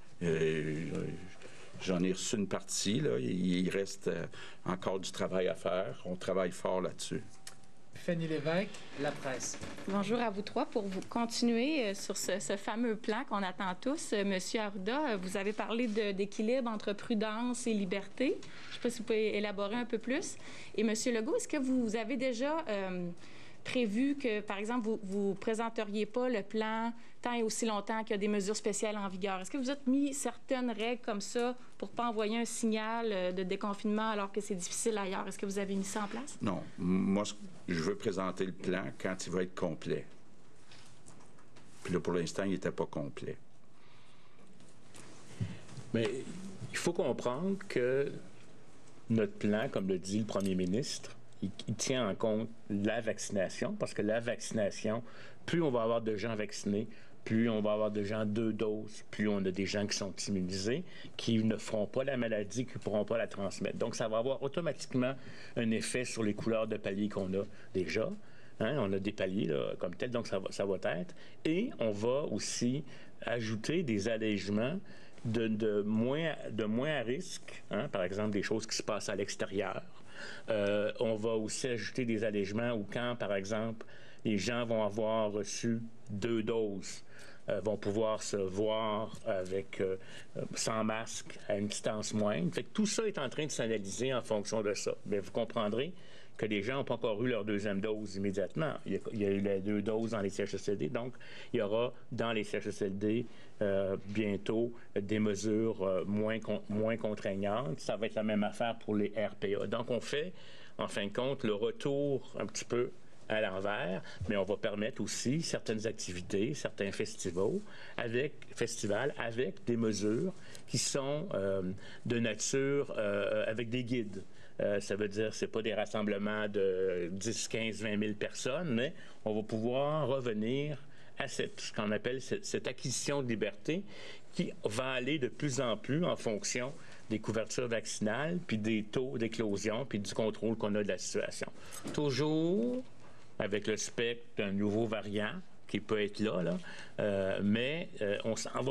Euh, J'en ai reçu une partie, là. Il reste euh, encore du travail à faire. On travaille fort là-dessus. Fanny Lévesque, La Presse. Bonjour à vous trois. Pour vous continuer sur ce, ce fameux plan qu'on attend tous, Monsieur Arruda, vous avez parlé d'équilibre entre prudence et liberté. Je ne sais pas si vous pouvez élaborer un peu plus. Et Monsieur Legault, est-ce que vous avez déjà euh, prévu que, par exemple, vous vous présenteriez pas le plan tant et aussi longtemps qu'il y a des mesures spéciales en vigueur? Est-ce que vous avez mis certaines règles comme ça pour ne pas envoyer un signal de déconfinement alors que c'est difficile ailleurs? Est-ce que vous avez mis ça en place? Non. Moi, je veux présenter le plan quand il va être complet. Puis là, pour l'instant, il n'était pas complet. Mais il faut comprendre que notre plan, comme le dit le premier ministre, il, il tient en compte la vaccination, parce que la vaccination, plus on va avoir de gens vaccinés, plus on va avoir de gens deux doses, plus on a des gens qui sont immunisés, qui ne feront pas la maladie, qui ne pourront pas la transmettre. Donc, ça va avoir automatiquement un effet sur les couleurs de paliers qu'on a déjà. Hein? On a des paliers là, comme tel, donc ça va, ça va être. Et on va aussi ajouter des allègements de, de, moins, de moins à risque, hein? Par exemple, des choses qui se passent à l'extérieur. Euh, on va aussi ajouter des allègements où quand, par exemple, les gens vont avoir reçu deux doses, euh, vont pouvoir se voir avec euh, sans masque à une distance moindre. Fait que tout ça est en train de s'analyser en fonction de ça. Mais vous comprendrez que les gens n'ont pas encore eu leur deuxième dose immédiatement. Il y a, il y a eu les deux doses dans les C H S L D, donc il y aura dans les C H S L D euh, bientôt des mesures euh, moins, con, moins contraignantes. Ça va être la même affaire pour les R P A. Donc on fait, en fin de compte, le retour un petit peu à l'envers, mais on va permettre aussi certaines activités, certains festivals avec, festivals avec des mesures qui sont euh, de nature euh, avec des guides. Euh, ça veut dire que ce n'est pas des rassemblements de dix, quinze, vingt mille personnes, mais on va pouvoir revenir à cette, ce qu'on appelle cette, cette acquisition de liberté qui va aller de plus en plus en fonction des couvertures vaccinales, puis des taux d'éclosion, puis du contrôle qu'on a de la situation. Toujours avec le spectre d'un nouveau variant qui peut être là, là. Euh, mais euh, on s'en va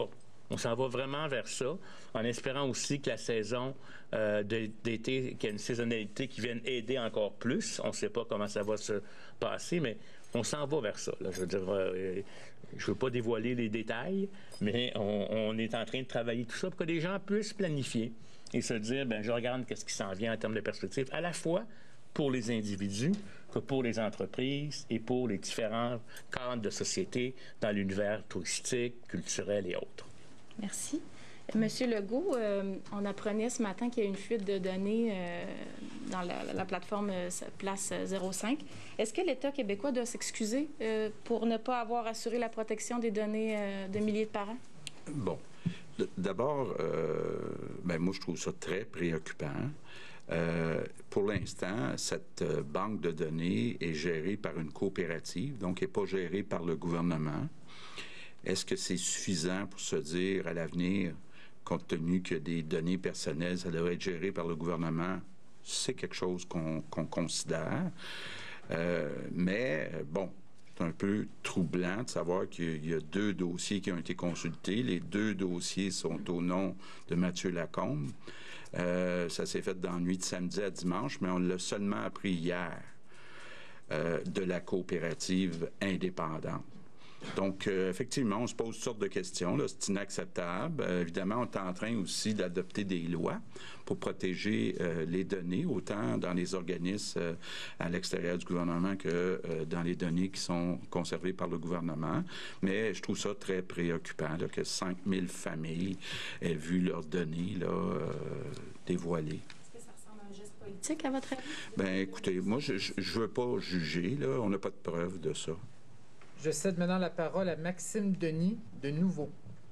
On s'en va vraiment vers ça, en espérant aussi que la saison euh, d'été, qu'il y ait une saisonnalité qui vienne aider encore plus. On ne sait pas comment ça va se passer, mais on s'en va vers ça. Là. Je veux dire, euh, je ne veux pas dévoiler les détails, mais on, on est en train de travailler tout ça pour que les gens puissent planifier et se dire, bien, je regarde qu'est-ce qui s'en vient en termes de perspective, à la fois pour les individus que pour les entreprises et pour les différents cadres de société dans l'univers touristique, culturel et autres. Merci. Monsieur Legault, euh, on apprenait ce matin qu'il y a une fuite de données euh, dans la, la plateforme euh, Place zéro cinq. Est-ce que l'État québécois doit s'excuser euh, pour ne pas avoir assuré la protection des données euh, de milliers de parents? Bon. D'abord, euh, ben moi, je trouve ça très préoccupant. Euh, pour l'instant, cette euh, banque de données est gérée par une coopérative, donc elle n'est pas gérée par le gouvernement. Est-ce que c'est suffisant pour se dire à l'avenir, compte tenu que des données personnelles, ça devrait être géré par le gouvernement? C'est quelque chose qu'on qu'on considère. Euh, mais, bon, c'est un peu troublant de savoir qu'il y a deux dossiers qui ont été consultés. Les deux dossiers sont au nom de Mathieu Lacombe. Euh, ça s'est fait dans la nuit de samedi à dimanche, mais on l'a seulement appris hier euh, de la coopérative indépendante. Donc, euh, effectivement, on se pose toutes sortes de questions. C'est inacceptable. Euh, évidemment, on est en train aussi d'adopter des lois pour protéger euh, les données, autant dans les organismes euh, à l'extérieur du gouvernement que euh, dans les données qui sont conservées par le gouvernement. Mais je trouve ça très préoccupant là, que cinq mille familles aient vu leurs données là, euh, dévoilées. Est-ce que ça ressemble à un geste politique, à votre avis? Bien, écoutez, moi, je ne veux pas juger. Là. On n'a pas de preuve de ça. Je cède maintenant la parole à Maxime Denis, de Nouveau.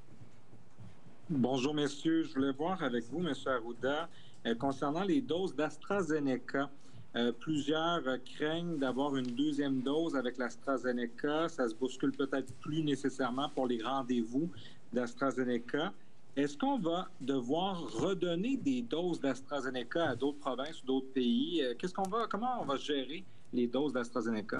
Bonjour, messieurs. Je voulais voir avec vous, M. Arruda, euh, concernant les doses d'AstraZeneca. Euh, plusieurs euh, craignent d'avoir une deuxième dose avec l'AstraZeneca. Ça se bouscule peut-être plus nécessairement pour les rendez-vous d'AstraZeneca. Est-ce qu'on va devoir redonner des doses d'AstraZeneca à d'autres provinces ou d'autres pays? Euh, qu'est-ce qu'on va, comment on va gérer les doses d'AstraZeneca?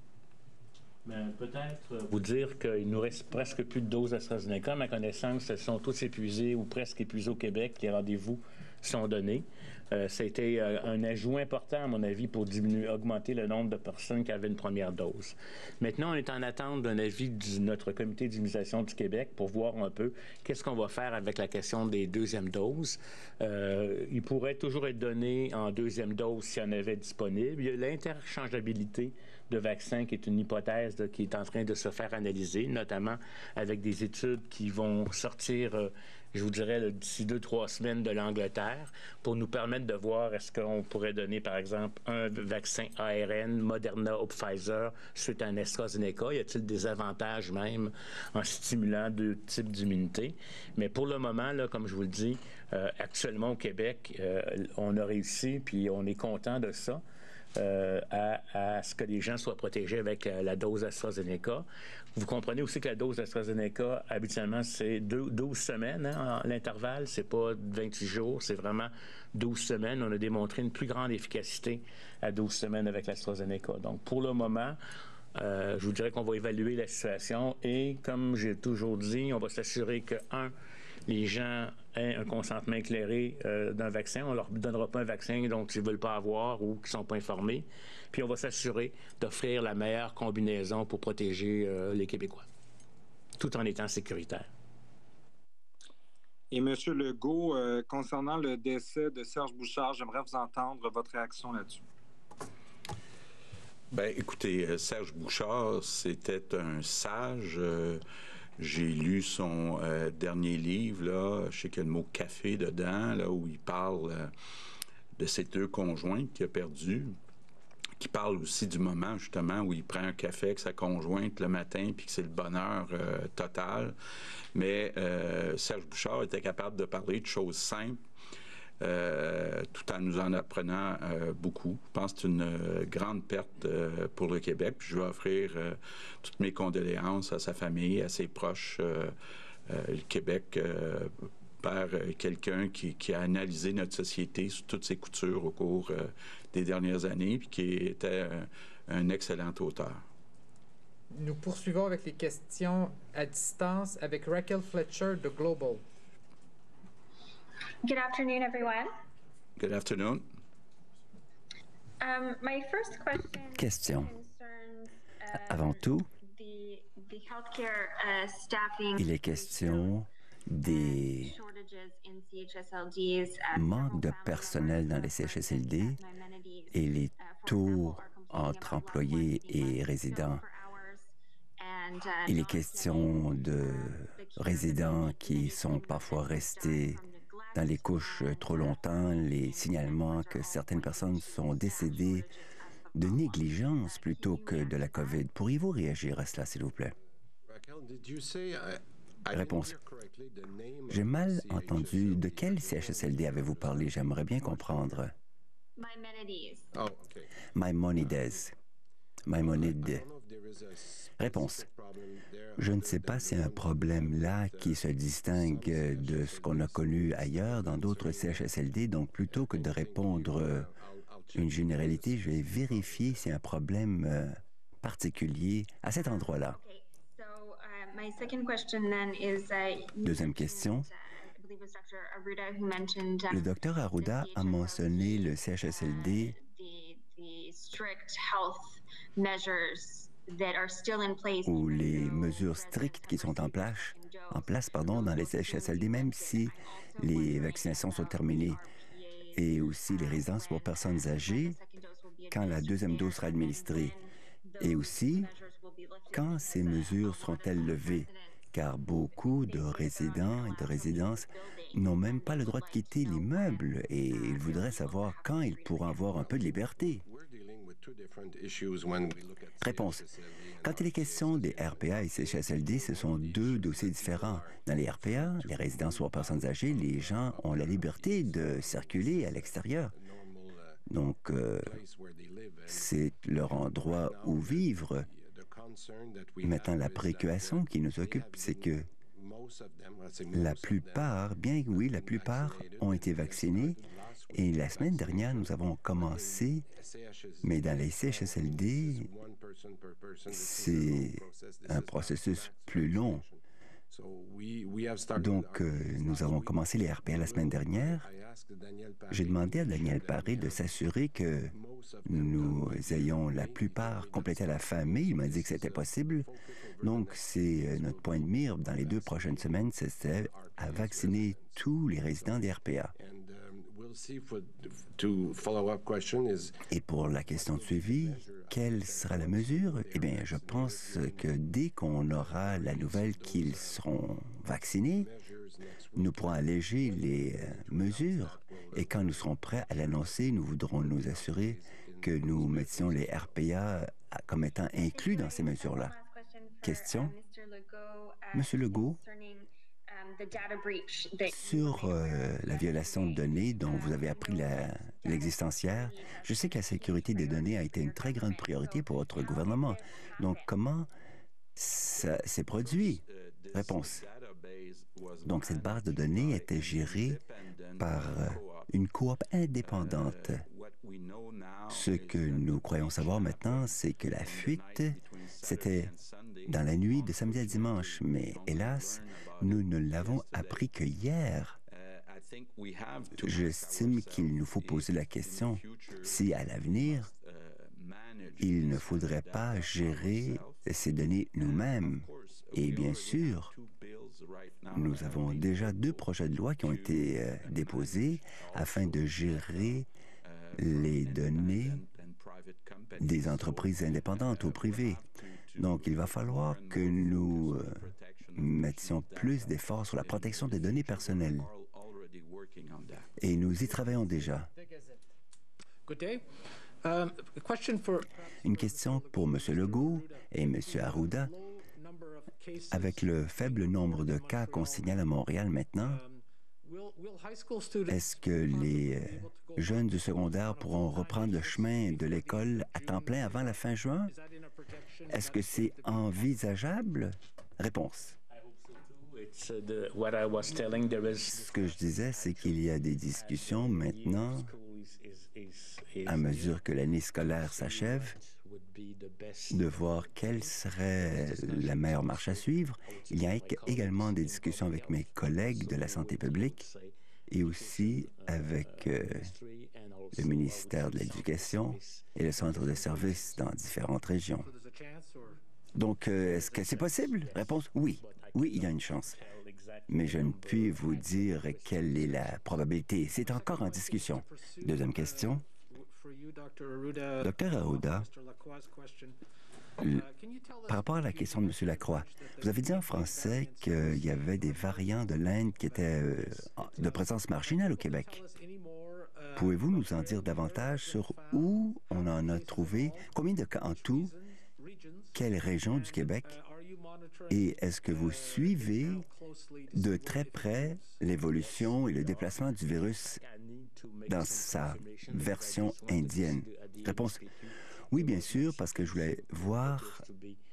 Bien, peut-être vous dire qu'il nous reste presque plus de doses d'AstraZeneca. À ma connaissance, elles sont toutes épuisées ou presque épuisées au Québec. Les rendez-vous sont donnés. Euh, ça a été euh, un ajout important, à mon avis, pour diminuer, augmenter le nombre de personnes qui avaient une première dose. Maintenant, on est en attente d'un avis de notre comité d'immunisation du Québec pour voir un peu qu'est-ce qu'on va faire avec la question des deuxièmes doses. Euh, il pourrait toujours être donné en deuxième dose s'il y en avait disponible. Il y a l'interchangeabilité de vaccins qui est une hypothèse là, qui est en train de se faire analyser, notamment avec des études qui vont sortir, euh, je vous dirais, d'ici deux, trois semaines de l'Angleterre, pour nous permettre de voir est-ce qu'on pourrait donner, par exemple, un vaccin A R N, Moderna ou Pfizer, suite à un AstraZeneca. Y a-t-il des avantages même en stimulant deux types d'immunité? Mais pour le moment, là, comme je vous le dis, euh, actuellement au Québec, euh, on a réussi, puis on est content de ça. Euh, à, à ce que les gens soient protégés avec euh, la dose AstraZeneca. Vous comprenez aussi que la dose AstraZeneca, habituellement, c'est douze semaines, hein, l'intervalle. C'est pas vingt-huit jours, c'est vraiment douze semaines. On a démontré une plus grande efficacité à douze semaines avec l'AstraZeneca. Donc, pour le moment, euh, je vous dirais qu'on va évaluer la situation et, comme j'ai toujours dit, on va s'assurer que, un, les gens aient un consentement éclairé euh, d'un vaccin. On ne leur donnera pas un vaccin dont ils ne veulent pas avoir ou qui ne sont pas informés. Puis on va s'assurer d'offrir la meilleure combinaison pour protéger euh, les Québécois, tout en étant sécuritaire. Et M. Legault, euh, concernant le décès de Serge Bouchard, j'aimerais vous entendre votre réaction là-dessus. Bien, écoutez, Serge Bouchard, c'était un sage. Euh, J'ai lu son euh, dernier livre, là, je sais qu'il y a le mot « café » dedans, là, où il parle euh, de ses deux conjointes qu'il a perdues, qui parle aussi du moment, justement, où il prend un café avec sa conjointe le matin, puis que c'est le bonheur euh, total. Mais euh, Serge Bouchard était capable de parler de choses simples, Euh, tout en nous en apprenant euh, beaucoup. Je pense que c'est une euh, grande perte euh, pour le Québec. Puis je veux offrir euh, toutes mes condoléances à sa famille, à ses proches. Euh, euh, le Québec euh, perd euh, quelqu'un qui, qui a analysé notre société sous toutes ses coutures au cours euh, des dernières années, puis qui était euh, un excellent auteur. Nous poursuivons avec les questions à distance avec Raquel Fletcher de Global. Good afternoon, everyone. Good afternoon. Um, my first question Question. concerns uh, Avant tout, the, the healthcare uh, staffing il est question des shortages in C H S L Ds. Uh, manques de personnel dans les C H S L D et les taux entre employés et résidents. Il est question de résidents qui sont parfois restés dans les couches trop longtemps, les signalements que certaines personnes sont décédées de négligence plutôt que de la COVID. Pourriez-vous réagir à cela, s'il vous plaît? Réponse. J'ai mal entendu. De quel C H S L D avez-vous parlé? J'aimerais bien comprendre. Maimonides. Maimonides. Réponse. Je ne sais pas s'il y a un problème là qui se distingue de ce qu'on a connu ailleurs dans d'autres C H S L D. Donc, plutôt que de répondre une généralité, je vais vérifier s'il y a un problème euh, particulier à cet endroit-là. Deuxième question. Le docteur Arruda a mentionné le C H S L D ou les mesures strictes qui sont en place, en place pardon, dans les C H S L D, même si les vaccinations sont terminées, et aussi les résidences pour personnes âgées quand la deuxième dose sera administrée, et aussi quand ces mesures seront-elles levées, car beaucoup de résidents et de résidences n'ont même pas le droit de quitter l'immeuble et ils voudraient savoir quand ils pourront avoir un peu de liberté. Réponse. Quand il est question des R P A et C H S L D, ce sont deux dossiers différents. Dans les R P A, les résidences ou personnes âgées, les gens ont la liberté de circuler à l'extérieur. Donc, euh, c'est leur endroit où vivre. Maintenant, la préoccupation qui nous occupe, c'est que la plupart, bien oui, la plupart ont été vaccinés. Et la semaine dernière, nous avons commencé, mais dans les C H S L D, c'est un processus plus long. Donc, euh, nous avons commencé les R P A la semaine dernière. J'ai demandé à Daniel Paré de s'assurer que nous ayons la plupart complétés à la fin mai. Il m'a dit que c'était possible. Donc, c'est euh, notre point de mire dans les deux prochaines semaines, c'était à vacciner tous les résidents des R P A. Et pour la question de suivi, quelle sera la mesure? Eh bien, je pense que dès qu'on aura la nouvelle qu'ils seront vaccinés, nous pourrons alléger les euh, mesures. Et quand nous serons prêts à l'annoncer, nous voudrons nous assurer que nous mettions les R P A comme étant inclus dans ces mesures-là. Question? Monsieur Legault? Sur euh, la violation de données dont vous avez appris l'existence hier, je sais que la sécurité des données a été une très grande priorité pour votre gouvernement. Donc, comment ça s'est produit? Réponse. Donc, cette base de données était gérée par euh, une coop indépendante. Ce que nous croyons savoir maintenant, c'est que la fuite, c'était dans la nuit de samedi à dimanche, mais hélas, nous ne l'avons appris que hier. J'estime qu'il nous faut poser la question si, à l'avenir, il ne faudrait pas gérer ces données nous-mêmes. Et bien sûr, nous avons déjà deux projets de loi qui ont été euh, déposés afin de gérer les données des entreprises indépendantes ou privées. Donc, il va falloir que nous euh, mettions plus d'efforts sur la protection des données personnelles. Et nous y travaillons déjà. Une question pour M. Legault et M. Arruda. Avec le faible nombre de cas qu'on signale à Montréal maintenant, est-ce que les euh, jeunes du secondaire pourront reprendre le chemin de l'école à temps plein avant la fin juin? Est-ce que c'est envisageable? Réponse. Ce que je disais, c'est qu'il y a des discussions maintenant, à mesure que l'année scolaire s'achève, de voir quelle serait la meilleure marche à suivre. Il y a également des discussions avec mes collègues de la santé publique et aussi avec euh, le ministère de l'Éducation et le centre de services dans différentes régions. Donc, euh, est-ce que c'est possible? Réponse, oui. Oui, il y a une chance. Mais je ne puis vous dire quelle est la probabilité. C'est encore en discussion. Deuxième question. Docteur Arruda, le- par rapport à la question de M. Lacroix, vous avez dit en français qu'il y avait des variants de l'Inde qui étaient euh, de présence marginale au Québec. Pouvez-vous nous en dire davantage sur où on en a trouvé, combien de cas en tout, quelle région du Québec, et est-ce que vous suivez de très près l'évolution et le déplacement du virus dans sa version indienne? Réponse, oui, bien sûr, parce que je voulais voir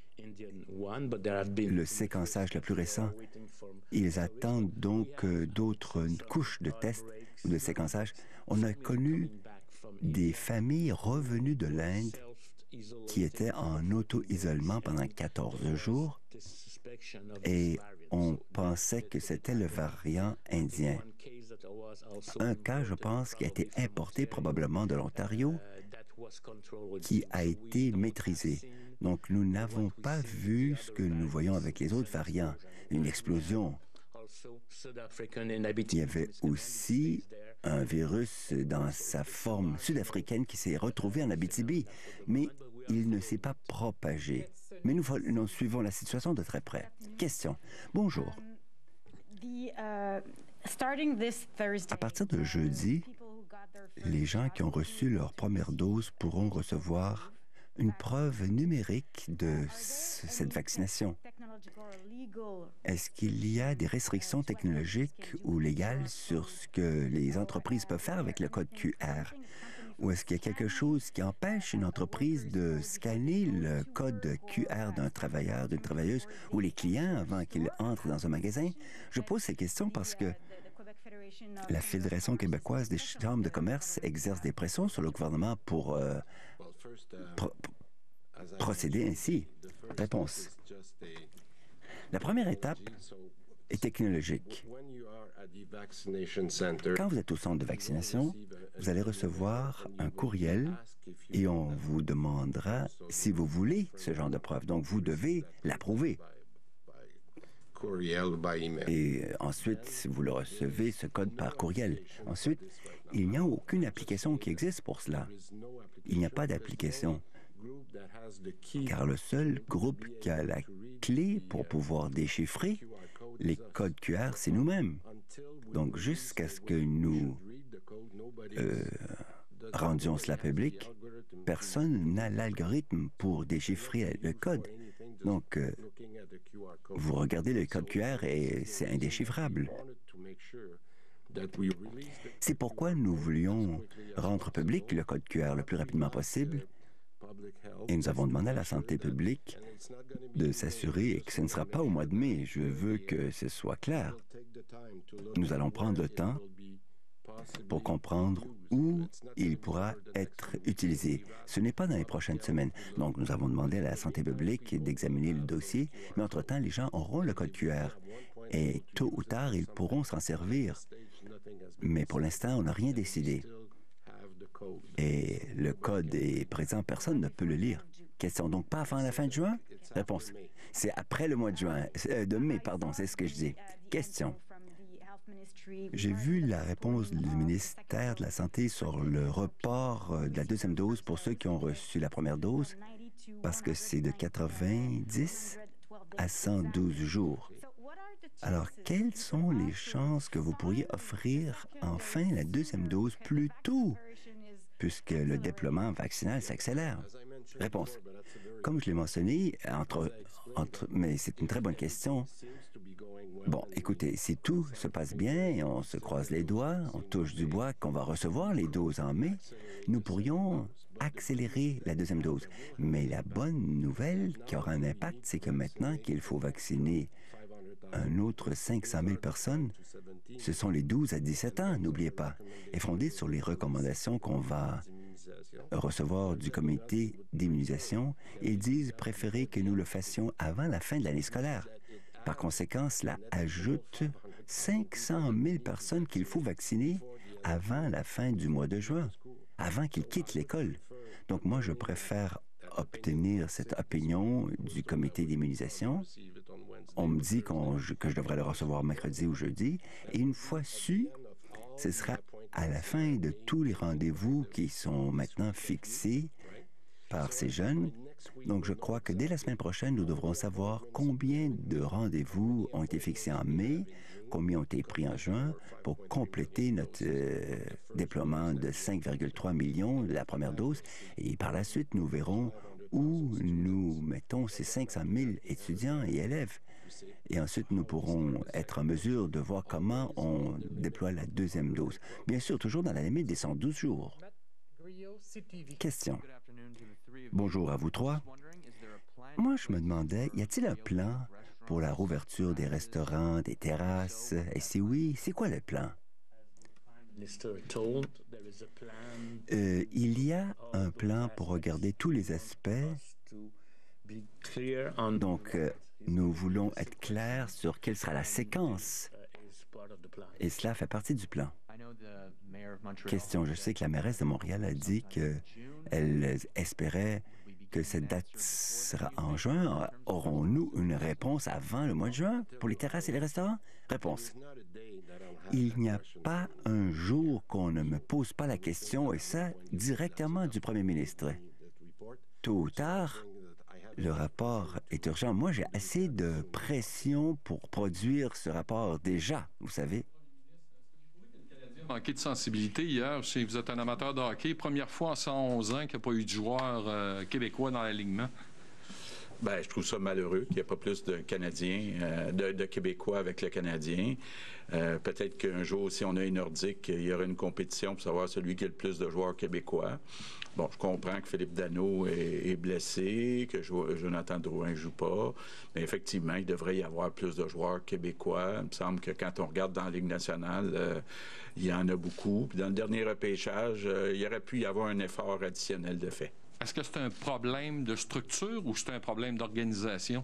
le séquençage le plus récent. Ils attendent donc euh, d'autres couches de tests ou de séquençage. On a connu des familles revenues de l'Inde qui étaient en auto-isolement pendant quatorze jours et on pensait que c'était le variant indien. Un cas, je pense, qui a été importé probablement de l'Ontario, qui a été maîtrisé. Donc, nous n'avons pas vu ce que nous voyons avec les autres variants, une explosion. Il y avait aussi un virus dans sa forme sud-africaine qui s'est retrouvé en Abitibi, mais il ne s'est pas propagé. Mais nous, nous suivons la situation de très près. Question. Bonjour. À partir de jeudi, les gens qui ont reçu leur première dose pourront recevoir une preuve numérique de cette vaccination. Est-ce qu'il y a des restrictions technologiques ou légales sur ce que les entreprises peuvent faire avec le code Q R? Ou est-ce qu'il y a quelque chose qui empêche une entreprise de scanner le code Q R d'un travailleur, d'une travailleuse ou les clients avant qu'ils entrent dans un magasin? Je pose ces questions parce que la Fédération québécoise des chambres de commerce exerce des pressions sur le gouvernement pour euh, pro procéder ainsi. Réponse. La première étape est technologique. Quand vous êtes au centre de vaccination, vous allez recevoir un courriel et on vous demandera si vous voulez ce genre de preuve. Donc, vous devez l'approuver. Et ensuite, vous le recevez, ce code par courriel. Ensuite, il n'y a aucune application qui existe pour cela. Il n'y a pas d'application. Car le seul groupe qui a la clé pour pouvoir déchiffrer les codes Q R, c'est nous-mêmes. Donc, jusqu'à ce que nous euh, rendions cela public, personne n'a l'algorithme pour déchiffrer le code. Donc, euh, vous regardez le code Q R et c'est indéchiffrable. C'est pourquoi nous voulions rendre public le code Q R le plus rapidement possible. Et nous avons demandé à la santé publique de s'assurer que ce ne sera pas au mois de mai. Je veux que ce soit clair. Nous allons prendre le temps pour comprendre où il pourra être utilisé. Ce n'est pas dans les prochaines semaines. Donc, nous avons demandé à la santé publique d'examiner le dossier, mais entre-temps, les gens auront le code Q R. Et tôt ou tard, ils pourront s'en servir. Mais pour l'instant, on n'a rien décidé. Et le code est présent, personne ne peut le lire. Question, donc pas avant la fin de juin? Réponse, c'est après le mois de juin, euh, de mai, pardon, c'est ce que je dis. Question. J'ai vu la réponse du ministère de la Santé sur le report de la deuxième dose pour ceux qui ont reçu la première dose, parce que c'est de quatre-vingt-dix à cent douze jours. Alors, quelles sont les chances que vous pourriez offrir enfin la deuxième dose plus tôt, puisque le déploiement vaccinal s'accélère? Réponse. Comme je l'ai mentionné, entre, entre, mais c'est une très bonne question. Bon, écoutez, si tout se passe bien et on se croise les doigts, on touche du bois qu'on va recevoir les doses en mai, nous pourrions accélérer la deuxième dose. Mais la bonne nouvelle qui aura un impact, c'est que maintenant qu'il faut vacciner un autre cinq cent mille personnes, ce sont les douze à dix-sept ans, n'oubliez pas, et fondé sur les recommandations qu'on va recevoir du comité d'immunisation. Ils disent préférer que nous le fassions avant la fin de l'année scolaire. Par conséquent, cela ajoute cinq cent mille personnes qu'il faut vacciner avant la fin du mois de juin, avant qu'ils quittent l'école. Donc moi, je préfère obtenir cette opinion du comité d'immunisation. On me dit qu'on, que je devrais le recevoir mercredi ou jeudi. Et une fois su, ce sera à la fin de tous les rendez-vous qui sont maintenant fixés par ces jeunes. Donc, je crois que dès la semaine prochaine, nous devrons savoir combien de rendez-vous ont été fixés en mai, combien ont été pris en juin pour compléter notre euh, déploiement de cinq virgule trois millions de la première dose. Et par la suite, nous verrons où nous mettons ces cinq cent mille étudiants et élèves. Et ensuite, nous pourrons être en mesure de voir comment on déploie la deuxième dose. Bien sûr, toujours dans la limite des cent douze jours. Question. Bonjour à vous trois. Moi, je me demandais, y a-t-il un plan pour la rouverture des restaurants, des terrasses? Et si oui, c'est quoi le plan? Euh, il y a un plan pour regarder tous les aspects. Donc, euh, nous voulons être clairs sur quelle sera la séquence. Et cela fait partie du plan. Question. Je sais que la mairesse de Montréal a dit qu'elle espérait que cette date sera en juin. Aurons-nous une réponse avant le mois de juin pour les terrasses et les restaurants? Réponse. Il n'y a pas un jour qu'on ne me pose pas la question, et ça directement du premier ministre. Tôt ou tard, le rapport est urgent. Moi, j'ai assez de pression pour produire ce rapport déjà, vous savez. Manqué de sensibilité hier. Si vous êtes un amateur de hockey, première fois en cent onze ans qu'il n'y a pas eu de joueur euh, québécois dans l'alignement. Bien, je trouve ça malheureux qu'il n'y ait pas plus de Canadiens, euh, de, de Québécois avec le Canadien. Euh, peut-être qu'un jour, si on a une nordique, il y aura une compétition pour savoir celui qui a le plus de joueurs québécois. Bon, je comprends que Philippe Danault est, est blessé, que jo- Jonathan Drouin ne joue pas, mais effectivement, il devrait y avoir plus de joueurs québécois. Il me semble que quand on regarde dans la Ligue nationale, euh, il y en a beaucoup. Puis dans le dernier repêchage, euh, il y aurait pu y avoir un effort additionnel de fait. Est-ce que c'est un problème de structure ou c'est un problème d'organisation?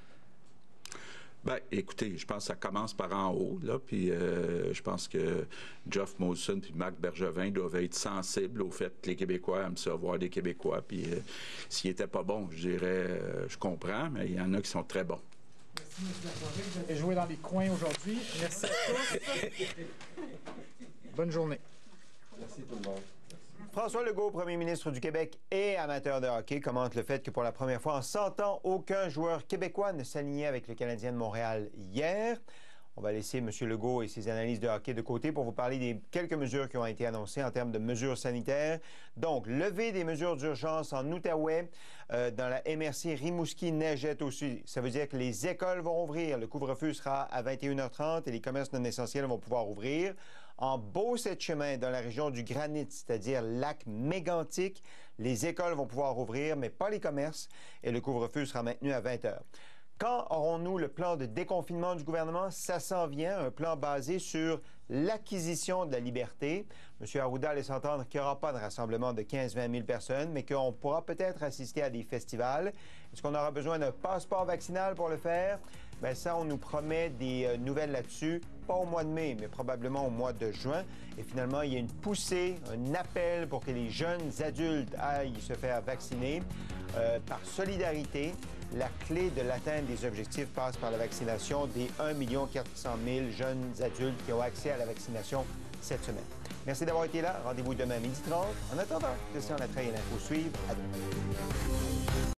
Bien, écoutez, je pense que ça commence par en haut, là, puis euh, je pense que Geoff Molson puis Marc Bergevin doivent être sensibles au fait que les Québécois aiment ça, voir des Québécois, puis euh, s'ils n'étaient pas bons, je dirais, euh, je comprends, mais il y en a qui sont très bons. Merci, M. Lapointe. Vous avez joué dans les coins aujourd'hui. Merci à tous. Bonne journée. Merci tout le monde. François Legault, premier ministre du Québec et amateur de hockey, commente le fait que pour la première fois en cent ans, aucun joueur québécois ne s'alignait avec le Canadien de Montréal hier. On va laisser M. Legault et ses analyses de hockey de côté pour vous parler des quelques mesures qui ont été annoncées en termes de mesures sanitaires. Donc, levée des mesures d'urgence en Outaouais, euh, dans la M R C Rimouski, Neigette aussi. Ça veut dire que les écoles vont ouvrir, le couvre-feu sera à vingt et une heures trente et les commerces non essentiels vont pouvoir ouvrir. En Beauce-et-Chemin, dans la région du Granit, c'est-à-dire lac mégantic, les écoles vont pouvoir ouvrir, mais pas les commerces, et le couvre-feu sera maintenu à vingt heures. Quand aurons-nous le plan de déconfinement du gouvernement? Ça s'en vient, un plan basé sur l'acquisition de la liberté. M. Arruda laisse entendre qu'il n'y aura pas de rassemblement de quinze à vingt mille personnes, mais qu'on pourra peut-être assister à des festivals. Est-ce qu'on aura besoin d'un passeport vaccinal pour le faire? Bien, ça, on nous promet des euh, nouvelles là-dessus, pas au mois de mai, mais probablement au mois de juin. Et finalement, il y a une poussée, un appel pour que les jeunes adultes aillent se faire vacciner. Euh, par solidarité, la clé de l'atteinte des objectifs passe par la vaccination des un million quatre cent mille jeunes adultes qui ont accès à la vaccination cette semaine. Merci d'avoir été là. Rendez-vous demain à midi trente. En attendant, Christian Latreille et l'Info suivent. À demain.